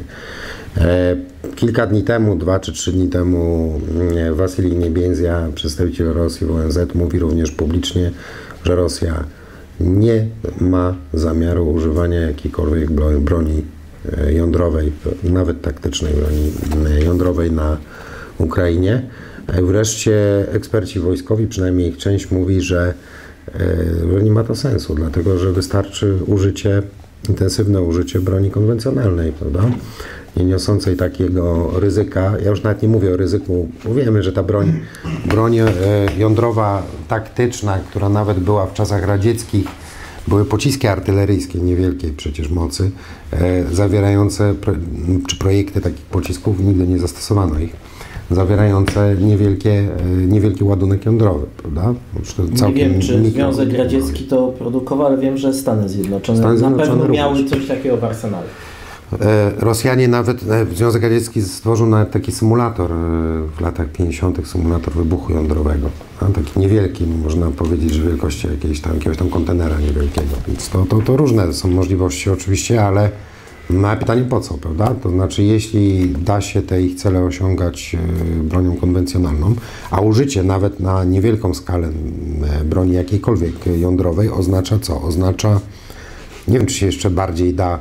Kilka dni temu, 2 czy 3 dni temu, Wasilij Niebienzja, przedstawiciel Rosji w ONZ, mówi również publicznie, że Rosja nie ma zamiaru używania jakiejkolwiek broni jądrowej, nawet taktycznej broni jądrowej na Ukrainie. Wreszcie eksperci wojskowi, przynajmniej ich część, mówi, że nie ma to sensu, dlatego że wystarczy intensywne użycie broni konwencjonalnej, prawda? Nie niosącej takiego ryzyka. Ja już nawet nie mówię o ryzyku, wiemy, że ta broń jądrowa taktyczna, która nawet była w czasach radzieckich, były pociski artyleryjskie niewielkiej przecież mocy, zawierające, czy projekty takich pocisków, nigdy nie zastosowano ich, zawierające niewielki ładunek jądrowy, prawda? Nie wiem, czy Związek Radziecki to produkował, ale wiem, że Stany Zjednoczone na pewno miały coś takiego w arsenale. Rosjanie nawet, Związek Radziecki stworzył nawet taki symulator w latach 50. symulator wybuchu jądrowego. Taki niewielki, można powiedzieć, że wielkości jakiegoś tam kontenera niewielkiego. Więc to różne są możliwości oczywiście, ale na pytanie po co, prawda? To znaczy, jeśli da się te ich cele osiągać bronią konwencjonalną, a użycie nawet na niewielką skalę broni jakiejkolwiek jądrowej oznacza co? Oznacza, nie wiem, czy się jeszcze bardziej da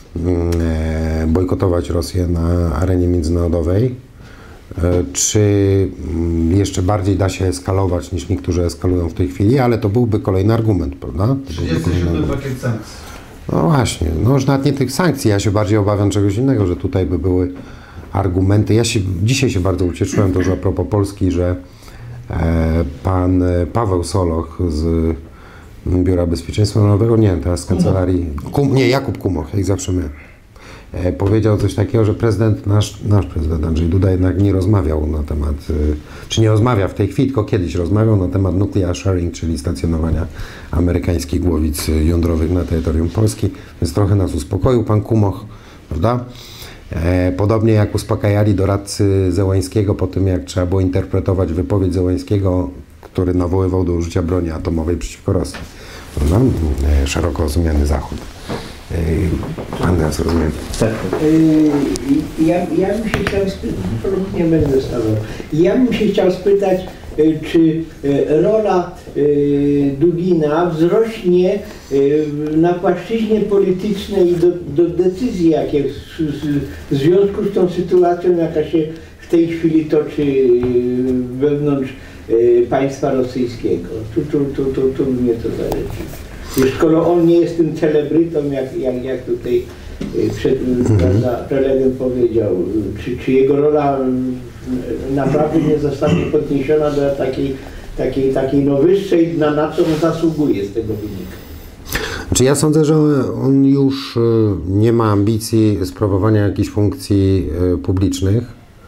bojkotować Rosję na arenie międzynarodowej, czy jeszcze bardziej da się eskalować niż niektórzy eskalują w tej chwili, ale to byłby kolejny argument, prawda? 37 pakiet sankcji. No właśnie, no już nawet nie tych sankcji, ja się bardziej obawiam czegoś innego, że tutaj by były argumenty. Dzisiaj się bardzo ucieszyłem, to już a propos Polski, że pan Paweł Soloch z Biura Bezpieczeństwa Narodowego, nie wiem, teraz z kancelarii, Jakub Kumoch, jak zawsze my, powiedział coś takiego, że nasz prezydent Andrzej Duda jednak nie rozmawiał na temat, czy nie rozmawia w tej chwili, tylko kiedyś rozmawiał na temat nuclear sharing, czyli stacjonowania amerykańskich głowic jądrowych na terytorium Polski, więc trochę nas uspokoił pan Kumoch, prawda? Podobnie jak uspokajali doradcy Zełańskiego po tym, jak trzeba było interpretować wypowiedź Zełańskiego, który nawoływał do użycia broni atomowej przeciwko Rosji. Prawda? Szeroko rozumiany Zachód. Pan teraz rozumie. Ja bym się chciał spytać, nie będę stawał. Ja bym się chciał spytać, czy rola Dugina wzrośnie na płaszczyźnie politycznej do decyzji, jakie w związku z tą sytuacją, jaka się w tej chwili toczy wewnątrz państwa rosyjskiego. Tu mnie to zależy. Skoro on nie jest tym celebrytą, jak tutaj prelegent powiedział, czy jego rola naprawdę nie zostanie podniesiona do takiej wyższej, na co on zasługuje z tego wynika? Znaczy ja sądzę, że on już nie ma ambicji sprawowania jakichś funkcji publicznych,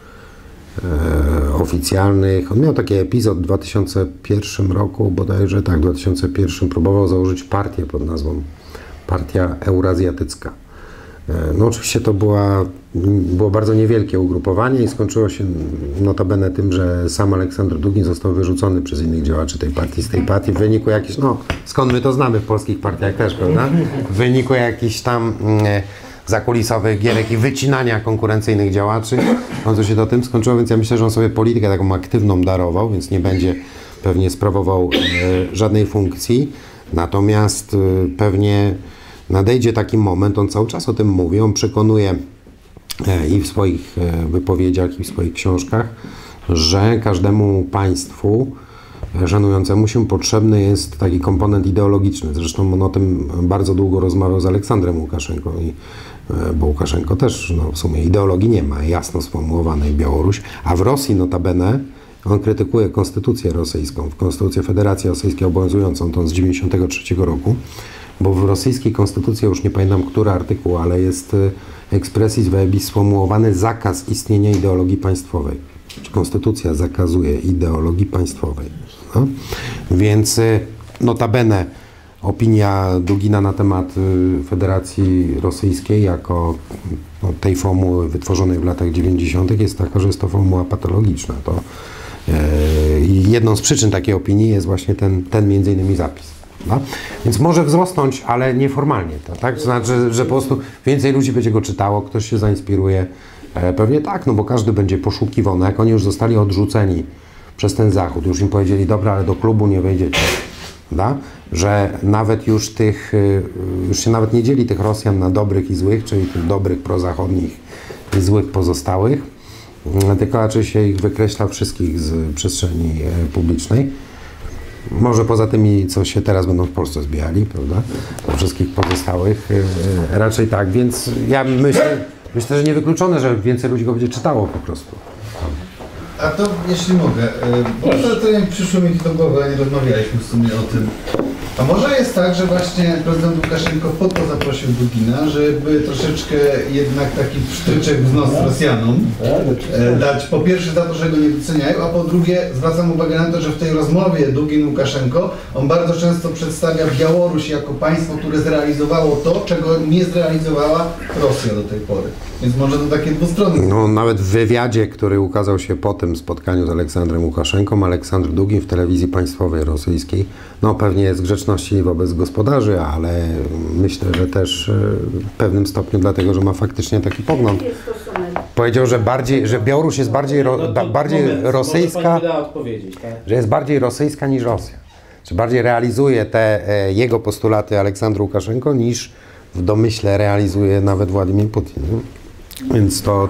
oficjalnych. On miał taki epizod w 2001 roku, bodajże tak, w 2001 próbował założyć partię pod nazwą Partia Eurazjatycka. No oczywiście to było bardzo niewielkie ugrupowanie i skończyło się notabene tym, że sam Aleksander Dugin został wyrzucony przez innych działaczy tej partii, z tej partii w wyniku jakichś, no skąd my to znamy w polskich partiach też, prawda? W wyniku jakichś tam zakulisowych gierek i wycinania konkurencyjnych działaczy. On co się to tym skończyło, więc ja myślę, że on sobie politykę taką aktywną darował, więc nie będzie pewnie sprawował żadnej funkcji. Natomiast pewnie nadejdzie taki moment, on cały czas o tym mówi, on przekonuje i w swoich wypowiedziach, i w swoich książkach, że każdemu państwu szanującemu się potrzebny jest taki komponent ideologiczny. Zresztą on o tym bardzo długo rozmawiał z Aleksandrem Łukaszenką, bo Łukaszenko też w sumie ideologii nie ma, jasno sformułowanej Białoruś, a w Rosji notabene on krytykuje konstytucję rosyjską, konstytucję Federacji Rosyjskiej obowiązującą, tą z 1993 roku, bo w rosyjskiej konstytucji, już nie pamiętam który artykuł, ale jest expressis verbis sformułowany zakaz istnienia ideologii państwowej. Konstytucja zakazuje ideologii państwowej. No? Więc notabene opinia Dugina na temat Federacji Rosyjskiej jako tej formuły wytworzonej w latach 90. jest taka, że jest to formuła patologiczna. Jedną z przyczyn takiej opinii jest właśnie ten między innymi zapis. No? Więc może wzrosnąć, ale nieformalnie. Tak? To znaczy, że po prostu więcej ludzi będzie go czytało, ktoś się zainspiruje. Pewnie tak, no bo każdy będzie poszukiwał. No jak oni już zostali odrzuceni przez ten Zachód, już im powiedzieli, dobra, ale do klubu nie wejdziecie. Da? Że nawet już się nawet nie dzieli tych Rosjan na dobrych i złych, czyli tych dobrych prozachodnich i złych pozostałych, tylko raczej się ich wykreśla wszystkich z przestrzeni publicznej. Może poza tymi, co się teraz będą w Polsce zbijali, prawda? Do wszystkich pozostałych raczej tak, więc ja myślę, że niewykluczone, że więcej ludzi go będzie czytało po prostu. A to, jeśli mogę, bo to nie przyszło mi do głowy, a nie rozmawialiśmy w sumie o tym. A może jest tak, że właśnie prezydent Łukaszenko po to zaprosił Dugina, żeby troszeczkę jednak taki psztyczek w nos Rosjanom dać, po pierwsze za to, że go nie doceniają, a po drugie zwracam uwagę na to, że w tej rozmowie Dugin-Łukaszenko on bardzo często przedstawia Białoruś jako państwo, które zrealizowało to, czego nie zrealizowała Rosja do tej pory. Więc może to takie dwustronne. No, nawet w wywiadzie, który ukazał się po tym spotkaniu z Aleksandrem Łukaszenką, Aleksander Dugin w telewizji państwowej rosyjskiej, no pewnie z grzeczności wobec gospodarzy, ale myślę, że też w pewnym stopniu dlatego, że ma faktycznie taki pogląd. Powiedział, że Białoruś jest bardziej rosyjska, że jest bardziej rosyjska niż Rosja. Że bardziej realizuje te jego postulaty Aleksandr Łukaszenko niż w domyśle realizuje nawet Władimir Putin. Więc to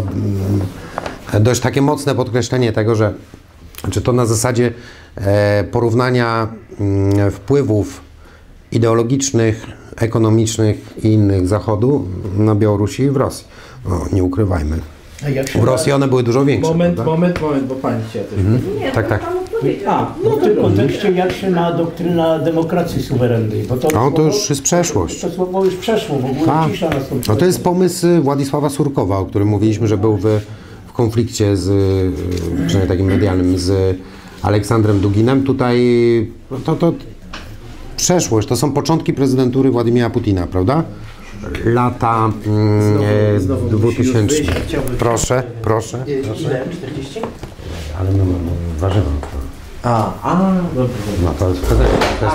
dość takie mocne podkreślenie tego, że to na zasadzie porównania wpływów ideologicznych, ekonomicznych i innych Zachodu na Białorusi i w Rosji. No, nie ukrywajmy. W Rosji one były dużo większe. Moment, bo pani chciała coś powiedzieć. Tak. No w tym kontekście jak się ma doktryna demokracji suwerennej? Bo to już jest przeszłość. To słowo już przeszło, w ogóle cisza nastąpiła. No to jest pomysł Władysława Surkowa, o którym mówiliśmy, że był w konflikcie przynajmniej takim medialnym z Aleksandrem Duginem. Tutaj to przeszłość, to są początki prezydentury Władimira Putina, prawda? lata Znowu 2000. musi już wyjść, chciałbym- Proszę. Ile? 40? Ale no, warzywa. Dobrze. No to jest wtedy.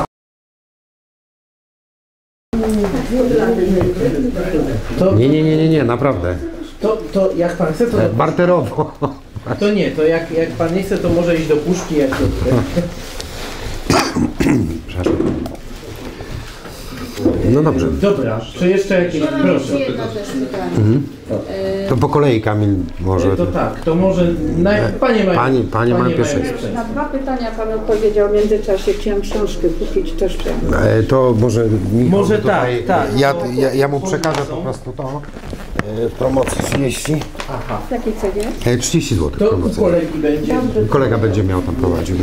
Nie, naprawdę. To jak pan chce, to... Barterowo. To nie, to jak pan nie chce, to może iść do puszki, jak to... Przepraszam. No dobrze. Dobra, czy jeszcze jakieś... Ja mam Proszę. jeszcze jedno też pytanie. To po kolei Kamil może. To tak, to może... Panie ma pierwsze. Na dwa pytania pan odpowiedział w międzyczasie. Chciałam książkę kupić też. To może Michał Może tutaj, tak. Ja mu przekażę po prostu to. W promocji 30. Aha. W jakiej cenie? 30 zł. To u kolegi będzie. Kolega będzie miał tam prowadził.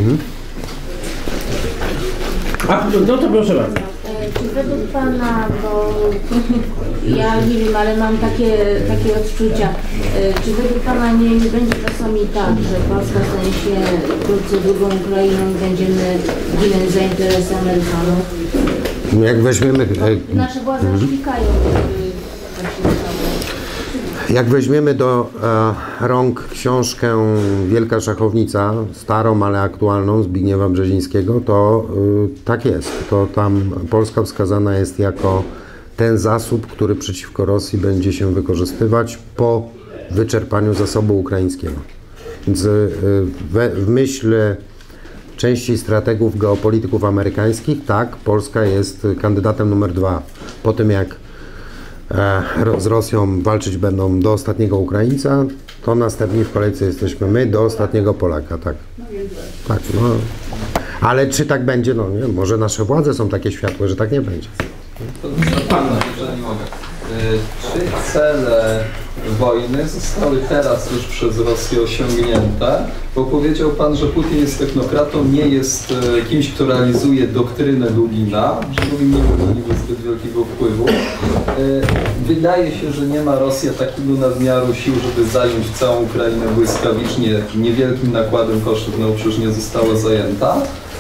No to proszę bardzo. Czy według pana, bo ja nie wiem, ale mam takie odczucia, czy według pana nie będzie czasami tak, że Polska stanie się wkrótce drugą Ukrainą i będziemy ginąć za interesy Amerykanów? No jak weźmiemy. Nasze władze szpikają, tak się stało. Jak weźmiemy do rąk książkę Wielka Szachownica, starą, ale aktualną, Zbigniewa Brzezińskiego, to tak jest. To tam Polska wskazana jest jako ten zasób, który przeciwko Rosji będzie się wykorzystywać po wyczerpaniu zasobu ukraińskiego. Więc w myśl części strategów, geopolityków amerykańskich, tak, Polska jest kandydatem numer 2. Po tym jak z Rosją walczyć będą do ostatniego Ukraińca, to następni w kolejce jesteśmy my do ostatniego Polaka, tak. Tak, no. Ale czy tak będzie? No nie, może nasze władze są takie światłe, że tak nie będzie. Jeżeli mogę. Czy cele wojny zostały teraz już przez Rosję osiągnięte? Bo powiedział Pan, że Putin jest technokratą, nie jest kimś, kto realizuje doktrynę Dugina, że Dugin nie ma niby zbyt wielkiego wpływu. Wydaje się, że nie ma Rosja takiego nadmiaru sił, żeby zająć całą Ukrainę błyskawicznie, niewielkim nakładem kosztów, no przecież nie została zajęta.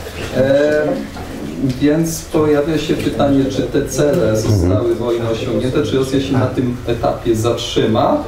Więc pojawia się pytanie, czy te cele zostały wojny osiągnięte, czy Rosja się na tym etapie zatrzyma,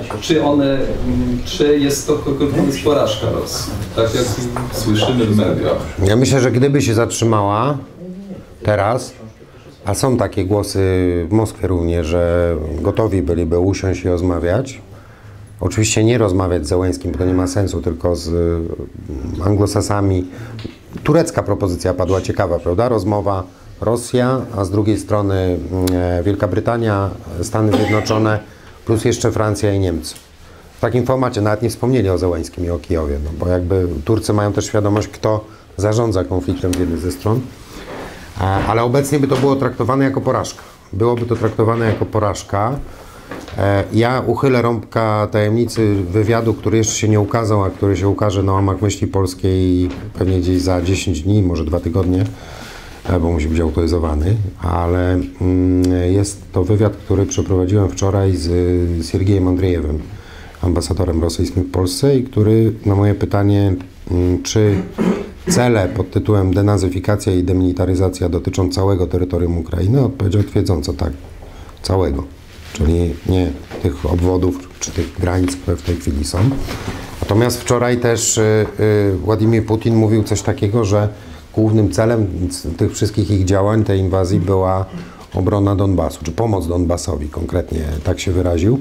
czy jest to jest porażka Rosji, tak jak słyszymy w mediach. Ja myślę, że gdyby się zatrzymała teraz, a są takie głosy w Moskwie również, że gotowi byliby usiąść i rozmawiać, oczywiście nie rozmawiać z Zełenskim, bo to nie ma sensu, tylko z Anglosasami. Turecka propozycja padła ciekawa, prawda? Rozmowa Rosja, a z drugiej strony Wielka Brytania, Stany Zjednoczone, plus jeszcze Francja i Niemcy. W takim formacie nawet nie wspomnieli o Zełenskim i o Kijowie, no bo jakby Turcy mają też świadomość, kto zarządza konfliktem z jednej ze stron, ale obecnie by to było traktowane jako porażka. Byłoby to traktowane jako porażka. Ja uchylę rąbka tajemnicy wywiadu, który jeszcze się nie ukazał, a który się ukaże na łamach Myśli Polskiej pewnie gdzieś za 10 dni, może 2 tygodnie, bo musi być autoryzowany, ale jest to wywiad, który przeprowadziłem wczoraj z Siergiejem Andrzejewem, ambasadorem rosyjskim w Polsce i który na moje pytanie, czy cele pod tytułem denazyfikacja i demilitaryzacja dotyczą całego terytorium Ukrainy, odpowiedział twierdząco tak, całego. Czyli nie tych obwodów czy tych granic, które w tej chwili są. Natomiast wczoraj też Władimir Putin mówił coś takiego, że głównym celem tych wszystkich ich działań, tej inwazji była obrona Donbasu, czy pomoc Donbasowi konkretnie, tak się wyraził.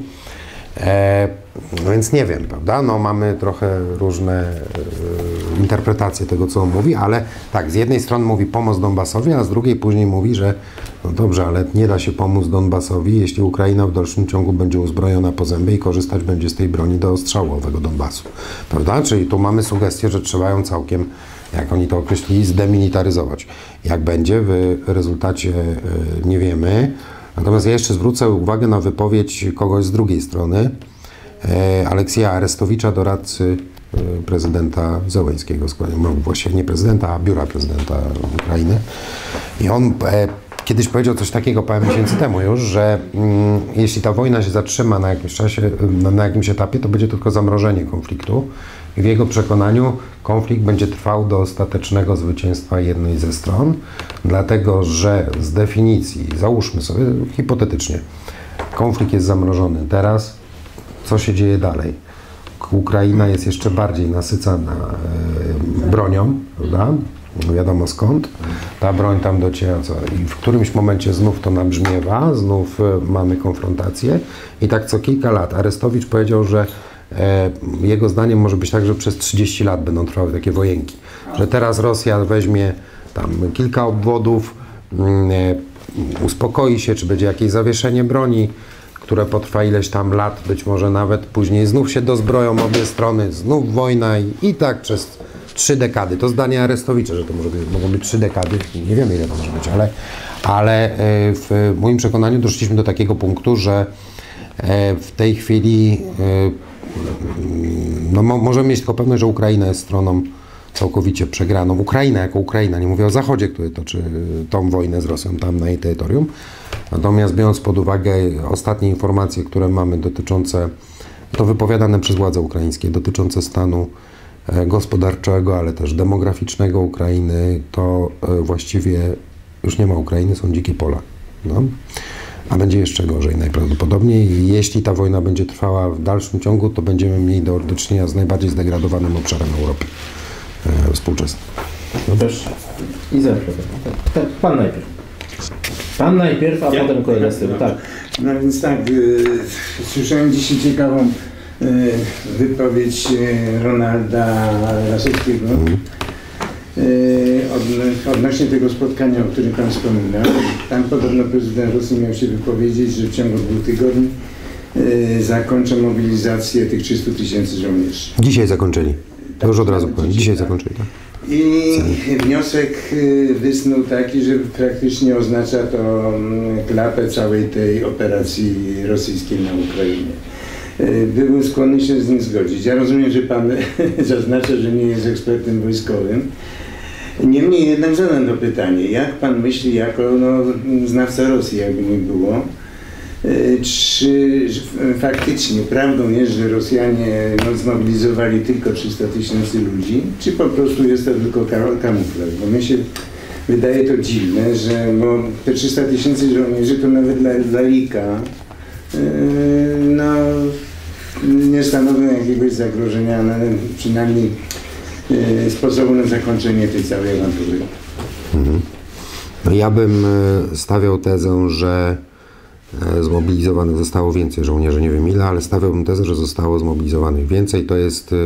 No więc nie wiem, prawda? No mamy trochę różne interpretacje tego, co on mówi, ale tak, z jednej strony mówi pomoc Donbasowi, a z drugiej później mówi, że no dobrze, ale nie da się pomóc Donbasowi, jeśli Ukraina w dalszym ciągu będzie uzbrojona po zęby i korzystać będzie z tej broni do ostrzału owego Donbasu, prawda? Czyli tu mamy sugestię, że trzeba ją całkiem, jak oni to określili, zdemilitaryzować. Jak będzie w rezultacie nie wiemy. Natomiast ja jeszcze zwrócę uwagę na wypowiedź kogoś z drugiej strony, Aleksieja Arestowicza, doradcy prezydenta Zełenskiego, właściwie nie prezydenta, a biura prezydenta Ukrainy. I on kiedyś powiedział coś takiego parę miesięcy temu już, że jeśli ta wojna się zatrzyma na jakimś czasie, na jakimś etapie, to będzie tylko zamrożenie konfliktu. I w jego przekonaniu konflikt będzie trwał do ostatecznego zwycięstwa jednej ze stron, dlatego że z definicji, załóżmy sobie hipotetycznie, konflikt jest zamrożony. Teraz co się dzieje dalej? Ukraina jest jeszcze bardziej nasycana bronią, prawda? Wiadomo skąd. Ta broń tam dociera i w którymś momencie znów to nabrzmiewa, znów mamy konfrontację i tak co kilka lat. Arestowicz powiedział, że jego zdaniem może być tak, że przez 30 lat będą trwały takie wojenki. Że teraz Rosja weźmie tam kilka obwodów, uspokoi się, czy będzie jakieś zawieszenie broni, które potrwa ileś tam lat, być może nawet później znów się dozbroją obie strony, znów wojna i tak przez 3 dekady. To zdanie Arestowicza, że to mogą być 3 dekady, nie wiemy ile to może być, ale w moim przekonaniu doszliśmy do takiego punktu, że w tej chwili no, możemy mieć tylko pewność, że Ukraina jest stroną całkowicie przegraną. Ukraina jako Ukraina, nie mówię o Zachodzie, który toczy tą wojnę z Rosją tam na jej terytorium. Natomiast biorąc pod uwagę ostatnie informacje, które mamy dotyczące, to wypowiadane przez władze ukraińskie, dotyczące stanu gospodarczego, ale też demograficznego Ukrainy, to właściwie już nie ma Ukrainy, są dzikie pola. No. A będzie jeszcze gorzej najprawdopodobniej. Jeśli ta wojna będzie trwała w dalszym ciągu, to będziemy mieli do czynienia z najbardziej zdegradowanym obszarem Europy współczesnej. No też i tak, pan najpierw. Pan najpierw, a potem kolega z tyłu. Tak. No więc tak, słyszałem dzisiaj ciekawą wypowiedź Ronalda Lasowskiego odnośnie tego spotkania, o którym Pan wspominał. Tam podobno prezydent Rosji miał się wypowiedzieć, że w ciągu 2 tygodni zakończą mobilizację tych 300 000 żołnierzy. Dzisiaj zakończyli. To już od razu powiem. Dzisiaj zakończyli. Tak. I wniosek wysnuł taki, że praktycznie oznacza to klapę całej tej operacji rosyjskiej na Ukrainie. Byłem skłonny się z nim zgodzić. Ja rozumiem, że Pan zaznacza, że nie jest ekspertem wojskowym. Niemniej jednak zadam to pytanie. Jak Pan myśli, jako znawca Rosji, jakby nie było, czy faktycznie prawdą jest, że Rosjanie zmobilizowali tylko 300 000 ludzi, czy po prostu jest to tylko kamuflaż? Bo mnie się wydaje to dziwne, że te 300 000 żołnierzy to nawet dla Lika nie stanowią jakiegoś zagrożenia, przynajmniej sposobu na zakończenie tej całej awantury. No ja bym stawiał tezę, że zmobilizowanych zostało więcej żołnierzy, nie wiem ile, ale stawiałbym tezę, że zostało zmobilizowanych więcej. To jest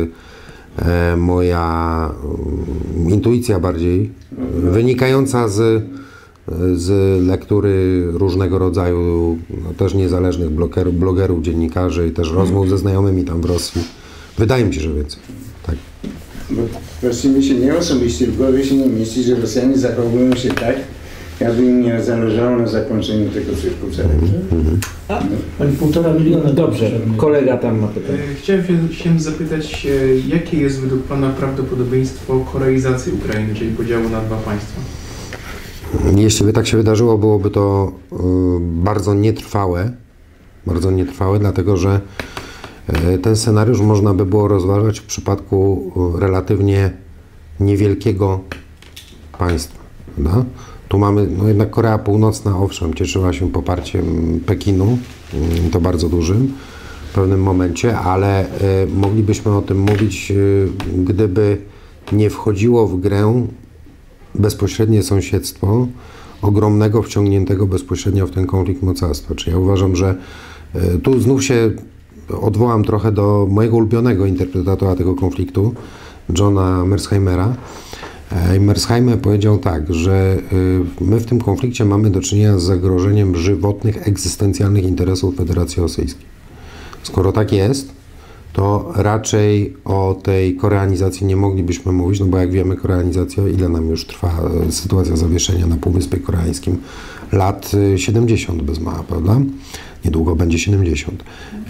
moja intuicja bardziej, wynikająca z lektury różnego rodzaju, też niezależnych blogerów, dziennikarzy i też rozmów ze znajomymi tam w Rosji. Wydaje mi się, że więcej. Tak. Bo właściwie się nie osobiście w głowie się nie mieści, że Rosjanie zachowują się tak, jakby im nie zależało na zakończeniu tego cyrku całego. Pani 1,5 miliona. Dobrze, kolega tam ma pytanie. Chciałem się zapytać, jakie jest według Pana prawdopodobieństwo koreizacji Ukrainy, czyli podziału na 2 państwa? Jeśli by tak się wydarzyło, byłoby to bardzo nietrwałe, dlatego że ten scenariusz można by było rozważać w przypadku relatywnie niewielkiego państwa. Prawda? Tu mamy, jednak Korea Północna, owszem, cieszyła się poparciem Pekinu, to bardzo dużym w pewnym momencie, ale moglibyśmy o tym mówić, gdyby nie wchodziło w grę bezpośrednie sąsiedztwo ogromnego, wciągniętego bezpośrednio w ten konflikt mocarstwa. Czyli ja uważam, że tu znów się odwołam trochę do mojego ulubionego interpretatora tego konfliktu, Johna Mersheimera. Mersheimer powiedział tak, że my w tym konflikcie mamy do czynienia z zagrożeniem żywotnych, egzystencjalnych interesów Federacji Rosyjskiej. Skoro tak jest, to raczej o tej koreanizacji nie moglibyśmy mówić, bo jak wiemy, koreanizacja, ile nam już trwa sytuacja zawieszenia na Półwyspie Koreańskim? Lat 70 bez mała, prawda? Niedługo będzie 70.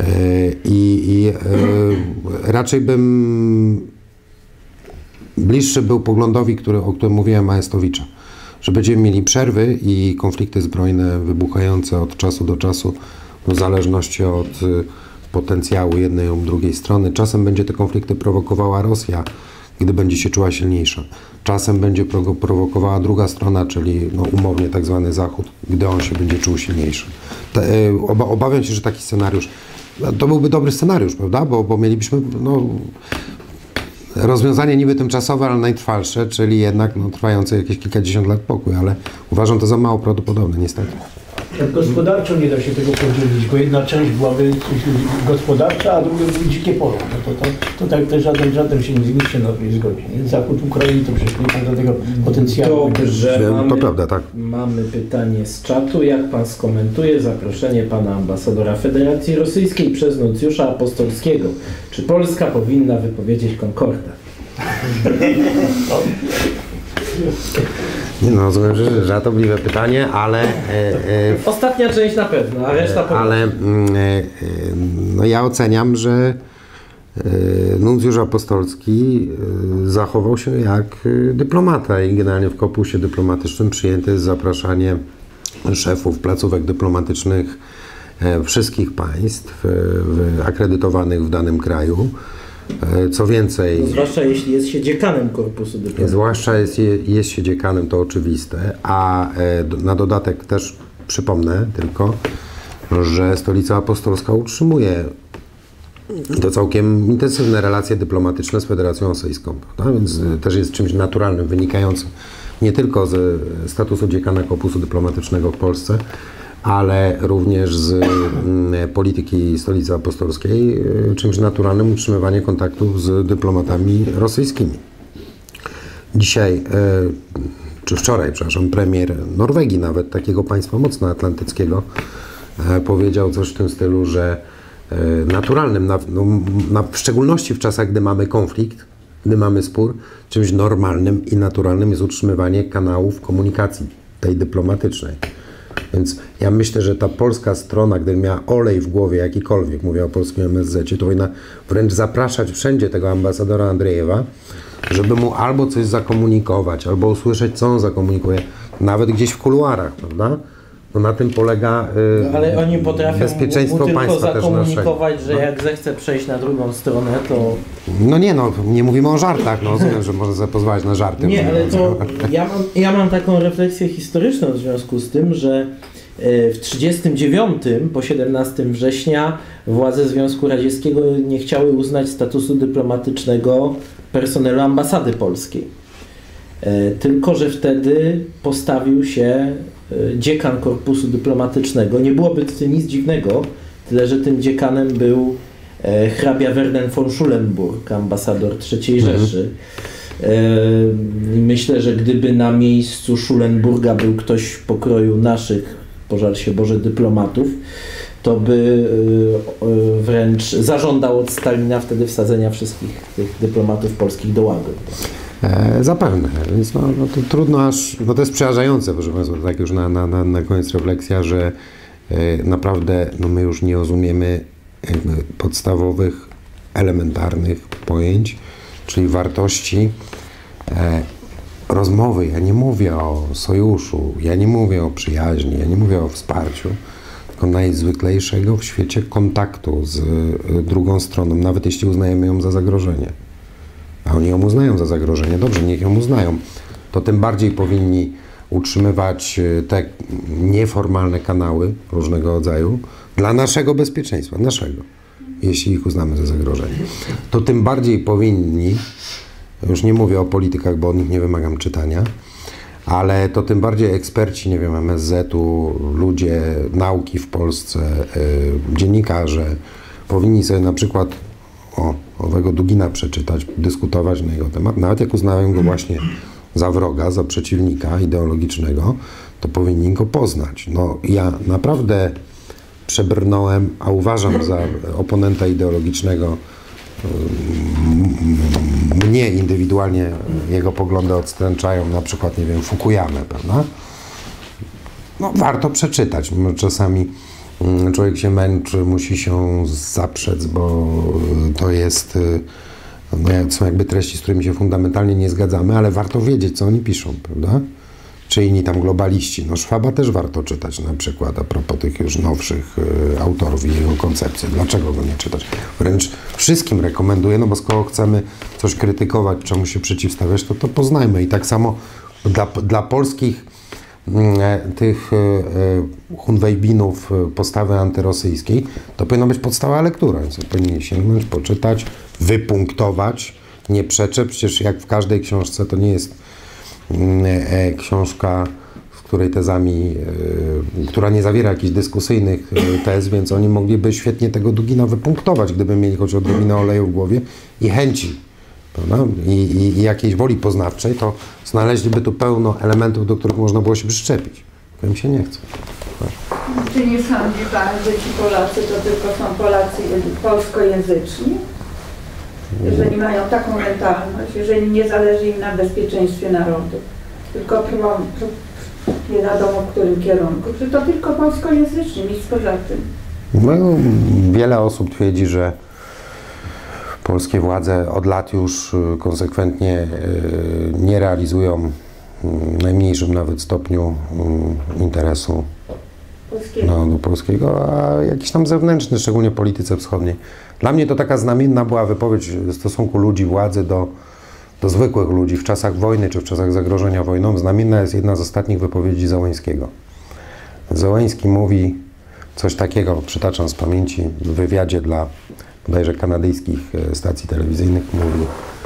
Raczej bym bliższy był poglądowi, o którym mówiłem, Majestowicza, że będziemy mieli przerwy i konflikty zbrojne wybuchające od czasu do czasu, w zależności od potencjału jednej lub drugiej strony. Czasem będzie te konflikty prowokowała Rosja, gdy będzie się czuła silniejsza. Czasem będzie prowokowała druga strona, czyli no, umownie tak zwany Zachód, gdy on się będzie czuł silniejszy. Obawiam się, że taki scenariusz, to byłby dobry scenariusz, prawda? Bo mielibyśmy no, rozwiązanie niby tymczasowe, ale najtrwalsze, czyli jednak no, trwające jakieś kilkadziesiąt lat pokój, ale uważam to za mało prawdopodobne, niestety. Gospodarczo nie da się tego podzielić, bo jedna część byłaby gospodarcza, a druga były dzikie pola. No to tak też żaden się nikt się na to nie zgodzi. Nie? Zachód Ukrainy to przecież nie ma do tego potencjału. Dobrze, to prawda, tak. Mamy pytanie z czatu. Jak pan skomentuje zaproszenie pana ambasadora Federacji Rosyjskiej przez nuncjusza apostolskiego? Czy Polska powinna wypowiedzieć konkordat? Nie no, rozumiem, że żartobliwe pytanie, ale... Ostatnia część na pewno, a reszta... Ale no ja oceniam, że nuncjusz apostolski zachował się jak dyplomata i generalnie w korpusie dyplomatycznym przyjęte jest zapraszanie szefów placówek dyplomatycznych wszystkich państw akredytowanych w danym kraju. Co więcej... Zwłaszcza jeśli jest się dziekanem korpusu dyplomatycznego. Zwłaszcza jest się dziekanem, to oczywiste, a na dodatek też przypomnę tylko, że Stolica Apostolska utrzymuje to całkiem intensywne relacje dyplomatyczne z Federacją Rosyjską, prawda? Więc też jest czymś naturalnym, wynikającym nie tylko ze statusu dziekana korpusu dyplomatycznego w Polsce, ale również z polityki Stolicy Apostolskiej, czymś naturalnym utrzymywanie kontaktów z dyplomatami rosyjskimi. Dzisiaj, czy wczoraj, przepraszam, premier Norwegii, nawet takiego państwa mocno atlantyckiego, powiedział coś w tym stylu, że naturalnym, w szczególności w czasach, gdy mamy konflikt, gdy mamy spór, czymś normalnym i naturalnym jest utrzymywanie kanałów komunikacji, tej dyplomatycznej. Więc ja myślę, że ta polska strona, gdyby miała olej w głowie jakikolwiek, mówię o polskim MSZ-cie, to powinna wręcz zapraszać wszędzie tego ambasadora Andrzejewa, żeby mu albo coś zakomunikować, albo usłyszeć, co on zakomunikuje, nawet gdzieś w kuluarach, prawda? No na tym polega ale oni potrafią bezpieczeństwo mu państwa tylko zakomunikować, też że jak zechce przejść na drugą stronę, to... No nie mówimy o żartach, no rozumiem, że można sobie pozwalać na żarty. Nie, ale to ja mam taką refleksję historyczną w związku z tym, że w 1939 po 17 września władze Związku Radzieckiego nie chciały uznać statusu dyplomatycznego personelu ambasady polskiej. Tylko że wtedy postawił się dziekan korpusu dyplomatycznego. Nie byłoby w tym nic dziwnego, tyle że tym dziekanem był hrabia Werner von Schulenburg, ambasador III Rzeszy. Myślę, że gdyby na miejscu Schulenburga był ktoś pokroju naszych, pożal się Boże, dyplomatów, to by wręcz zażądał od Stalina wtedy wsadzenia wszystkich tych dyplomatów polskich do ławy. Zapewne, więc no to trudno aż, no to jest przerażające, proszę Państwa, tak już na koniec refleksja, że naprawdę no my już nie rozumiemy podstawowych, elementarnych pojęć, czyli wartości rozmowy. Ja nie mówię o sojuszu, ja nie mówię o przyjaźni, ja nie mówię o wsparciu, tylko najzwyklejszego w świecie kontaktu z drugą stroną, nawet jeśli uznajemy ją za zagrożenie. A oni ją uznają za zagrożenie. Dobrze, niech ją uznają. To tym bardziej powinni utrzymywać te nieformalne kanały różnego rodzaju dla naszego bezpieczeństwa, jeśli ich uznamy za zagrożenie. To tym bardziej powinni, już nie mówię o politykach, bo od nich nie wymagam czytania, ale to tym bardziej eksperci, nie wiem, MSZ-u, ludzie nauki w Polsce, dziennikarze powinni sobie na przykład owego Dugina przeczytać, dyskutować na jego temat, nawet jak uznają go właśnie za wroga, za przeciwnika ideologicznego, to powinni go poznać. No ja naprawdę przebrnąłem, a uważam za oponenta ideologicznego, mnie indywidualnie jego poglądy odstręczają, na przykład, nie wiem, Fukuyamę, prawda? No warto przeczytać, czasami człowiek się męczy, musi się zaprzec, bo to jest, no, są jakby treści, z którymi się fundamentalnie nie zgadzamy, ale warto wiedzieć, co oni piszą, prawda? czy inni tam globaliści. No Schwaba też warto czytać na przykład, a propos tych już nowszych autorów i jego koncepcji. Dlaczego go nie czytać? Wręcz wszystkim rekomenduję, no bo skoro chcemy coś krytykować, czemu się przeciwstawiać, to poznajmy. I tak samo dla polskich tych Hunwejbinów postawy antyrosyjskiej, to powinna być podstawa lektura, więc powinni sięgnąć, poczytać, wypunktować, nie przeczę, przecież jak w każdej książce to nie jest książka, w której tezami, która nie zawiera jakichś dyskusyjnych tez, więc oni mogliby świetnie tego Dugina wypunktować, gdyby mieli choć odrobinę oleju w głowie i chęci, prawda? I jakiejś woli poznawczej, to znaleźliby tu pełno elementów, do których można było się przyczepić. Im się nie chce. Czy nie sądzi Pan, że ci Polacy to tylko są Polacy polskojęzyczni? Jeżeli mają taką mentalność, jeżeli nie zależy im na bezpieczeństwie narodu, tylko nie wiadomo w którym kierunku, że to tylko polskojęzyczni, nic poza tym. No, wiele osób twierdzi, że polskie władze od lat już konsekwentnie nie realizują w najmniejszym nawet stopniu interesu narodu polskiego, a jakiś tam zewnętrzny, szczególnie w polityce wschodniej. Dla mnie to taka znamienna była wypowiedź w stosunku ludzi władzy do zwykłych ludzi w czasach wojny czy w czasach zagrożenia wojną. Znamienna jest jedna z ostatnich wypowiedzi Zełenskiego. Zełenski mówi coś takiego, przytaczam z pamięci, w wywiadzie dla bodajże kanadyjskich stacji telewizyjnych, mówi: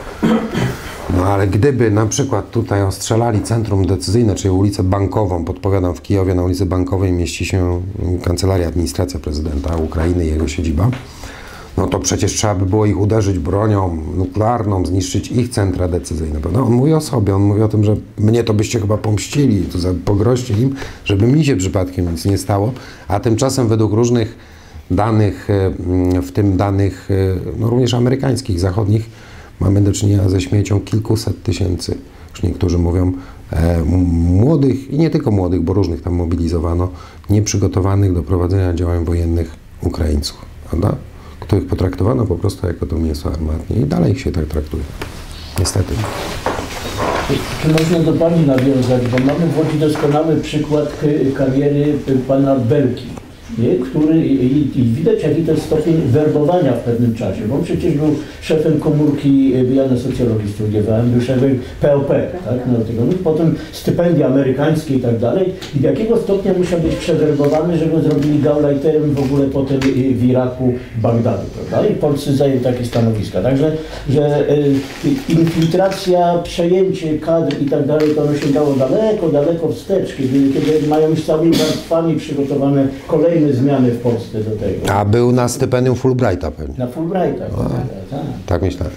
no ale gdyby na przykład tutaj ostrzelali centrum decyzyjne, czyli ulicę Bankową, podpowiadam, w Kijowie na ulicy Bankowej mieści się kancelaria, administracja prezydenta Ukrainy i jego siedziba, no to przecież trzeba by było ich uderzyć bronią nuklearną, zniszczyć ich centra decyzyjne, prawda? On mówi o sobie, on mówi o tym, że mnie to byście chyba pomścili, to pogroźcie im, żeby mi się przypadkiem nic nie stało, a tymczasem według różnych danych, w tym danych no również amerykańskich, zachodnich, mamy do czynienia ze śmiercią kilkuset tysięcy, już niektórzy mówią, młodych i nie tylko młodych, bo różnych tam mobilizowano, nieprzygotowanych do prowadzenia działań wojennych Ukraińców, prawda? Których potraktowano po prostu jako to mięso armatnie i dalej się tak traktuje. Niestety. Czy można do Pani nawiązać, bo mamy w Łodzi doskonały przykład kariery pana Belki, nie? Który i widać, jaki to jest stopień werbowania w pewnym czasie, bo on przecież był szefem komórki, ja na socjologii studiowałem, był szefem POP, tak? No, potem stypendia amerykańskie i tak dalej, i do jakiego stopnia musiał być przewerbowany, że go zrobili gauleiterem w ogóle potem w Iraku, Bagdadu, prawda? I Polscy zajęli takie stanowiska, także że infiltracja, przejęcie kadr i tak dalej, to ono sięgało daleko, daleko wstecz, kiedy mają już całymi warstwami przygotowane kolejne zmiany w Polsce do tego. A był na stypendium Fulbrighta pewnie. Na Fulbrighta, tak. Tak myślałem.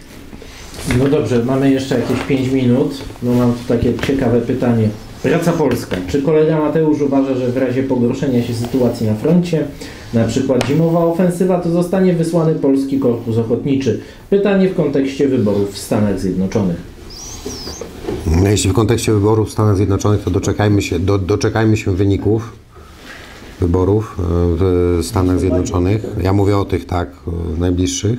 No dobrze, mamy jeszcze jakieś 5 minut. No mam tu takie ciekawe pytanie. Praca Polska. Czy kolega Mateusz uważa, że w razie pogorszenia się sytuacji na froncie, na przykład zimowa ofensywa, to zostanie wysłany Polski Korpus Ochotniczy? Pytanie w kontekście wyborów w Stanach Zjednoczonych. Jeśli w kontekście wyborów w Stanach Zjednoczonych, to doczekajmy się wyników wyborów w Stanach Zjednoczonych. Ja mówię o tych, tak, najbliższych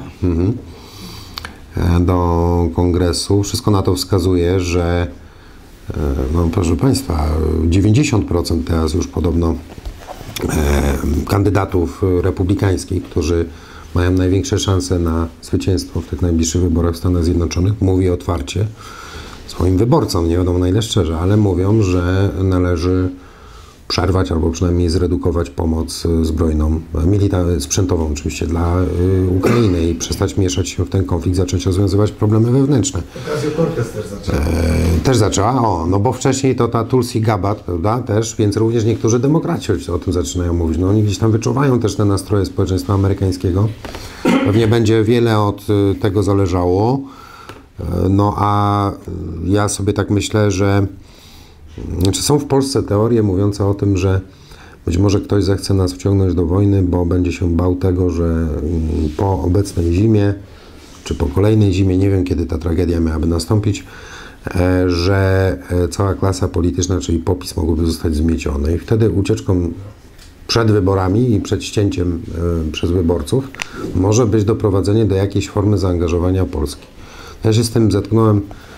do kongresu. Wszystko na to wskazuje, że no, proszę Państwa, 90% teraz już podobno kandydatów republikańskich, którzy mają największe szanse na zwycięstwo w tych najbliższych wyborach w Stanach Zjednoczonych, mówi otwarcie swoim wyborcom, nie wiadomo na ile szczerze, ale mówią, że należy przerwać albo przynajmniej zredukować pomoc zbrojną, sprzętową oczywiście dla Ukrainy i przestać mieszać się w ten konflikt, zacząć rozwiązywać problemy wewnętrzne. Ocasio-Cortez też zaczęła. Też zaczęła, no bo wcześniej to ta Tulsi Gabbard, prawda, też, więc również niektórzy demokraci o tym zaczynają mówić. No oni gdzieś tam wyczuwają też te nastroje społeczeństwa amerykańskiego. Pewnie będzie wiele od tego zależało, no a ja sobie tak myślę, że są w Polsce teorie mówiące o tym, że być może ktoś zechce nas wciągnąć do wojny, bo będzie się bał tego, że po obecnej zimie, czy po kolejnej zimie, nie wiem kiedy ta tragedia miałaby nastąpić, że cała klasa polityczna, czyli PO-PiS, mogłoby zostać zmiecione i wtedy ucieczką przed wyborami i przed ścięciem przez wyborców może być doprowadzenie do jakiejś formy zaangażowania Polski. Ja się z tym zetknąłem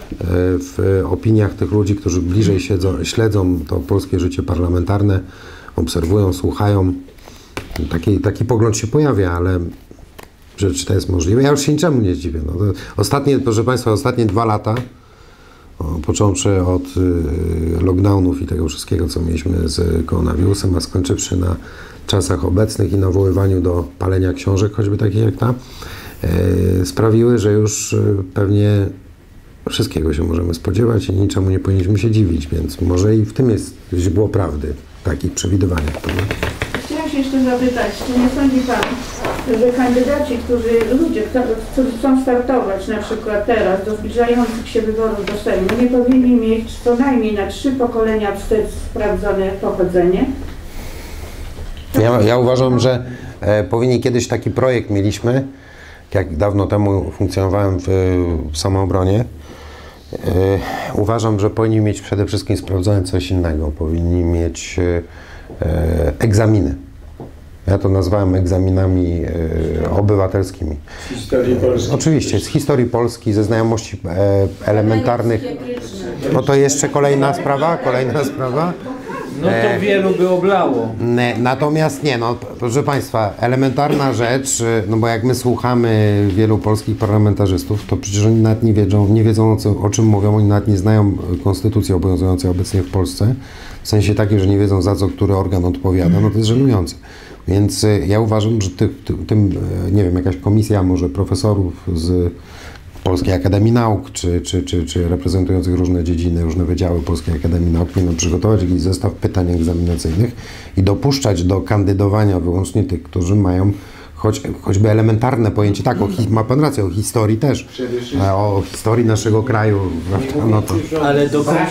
w opiniach tych ludzi, którzy bliżej śledzą to polskie życie parlamentarne, obserwują, słuchają. Taki pogląd się pojawia, ale czy to jest możliwe? Ja już się niczemu nie zdziwię. No, proszę Państwa, ostatnie 2 lata, począwszy od lockdownów i tego wszystkiego, co mieliśmy z koronawirusem, a skończywszy na czasach obecnych i nawoływaniu do palenia książek, choćby takich jak ta, sprawiły, że już pewnie wszystkiego się możemy spodziewać i niczemu nie powinniśmy się dziwić, więc może i w tym jest źródło prawdy, takich przewidywaniach. Chciałam się jeszcze zapytać, czy nie sądzi Pan, że kandydaci, ludzie, którzy chcą startować na przykład teraz do zbliżających się wyborów do Sejmu, nie powinni mieć co najmniej na 3 pokolenia wstecz sprawdzone pochodzenie? Ja uważam, że powinni kiedyś taki projekt mieliśmy, jak dawno temu funkcjonowałem w Samoobronie. Uważam, że powinni mieć przede wszystkim sprawdzone coś innego. Powinni mieć egzaminy. Ja to nazwałem egzaminami obywatelskimi. Z historii Polski. Oczywiście, z historii Polski, ze znajomości elementarnych. No to jeszcze kolejna sprawa. No to wielu by oblało. Natomiast proszę Państwa, elementarna rzecz, no bo jak my słuchamy wielu polskich parlamentarzystów, to przecież oni nawet nie wiedzą o czym mówią, oni nawet nie znają konstytucji obowiązującej obecnie w Polsce, w sensie takim, że nie wiedzą za co który organ odpowiada, no to jest żenujące. Więc ja uważam, że nie wiem, jakaś komisja może profesorów z Polskiej Akademii Nauk, czy reprezentujących różne dziedziny, różne wydziały Polskiej Akademii Nauk powinno przygotować jakiś zestaw pytań egzaminacyjnych i dopuszczać do kandydowania wyłącznie tych, którzy mają choćby elementarne pojęcie. Tak, ma Pan rację, o historii też, o historii naszego kraju. No to, ale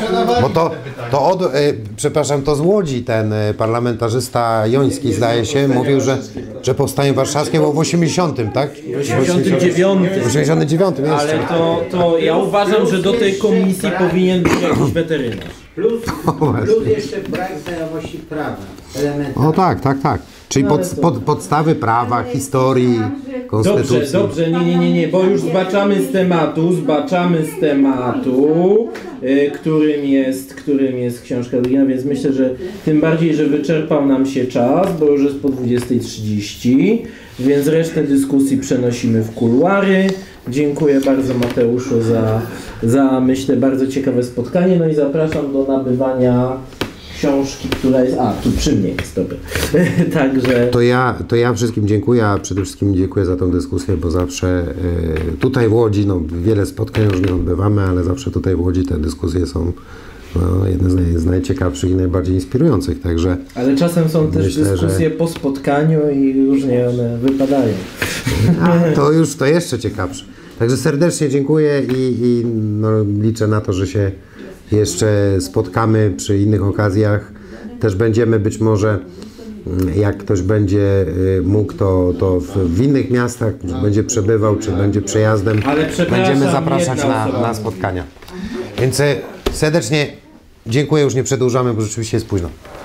przepraszam, to z Łodzi ten parlamentarzysta Joński, zdaje się, mówił, że powstanie warszawskie było w 80, tak? W 89. W 89 jeszcze. Ale to ja uważam, że do tej komisji powinien być jakiś weterynarz. Plus jeszcze brak znajomości prawa. O tak. Czyli podstawy prawa, historii, konstytucji. Dobrze, nie, bo już zbaczamy z tematu, którym jest książka Dugina, więc myślę, że tym bardziej, że wyczerpał nam się czas, bo już jest po 20:30, więc resztę dyskusji przenosimy w kuluary. Dziękuję bardzo Mateuszu za myślę bardzo ciekawe spotkanie, no i zapraszam do nabywania książki, która jest... tu przy mnie jest, dobra. Także... To ja wszystkim dziękuję, a przede wszystkim dziękuję za tę dyskusję, bo zawsze tutaj w Łodzi, wiele spotkań różnych odbywamy, ale zawsze tutaj w Łodzi te dyskusje są jedne z najciekawszych i najbardziej inspirujących, także... Ale czasem są też dyskusje po spotkaniu i różnie one wypadają. To jeszcze ciekawsze. Także serdecznie dziękuję i liczę na to, że się jeszcze spotkamy przy innych okazjach. Też będziemy być może, jak ktoś będzie mógł, to w innych miastach będzie przebywał, czy będzie przejazdem, będziemy zapraszać na spotkania. Więc serdecznie dziękuję, już nie przedłużamy, bo rzeczywiście jest późno.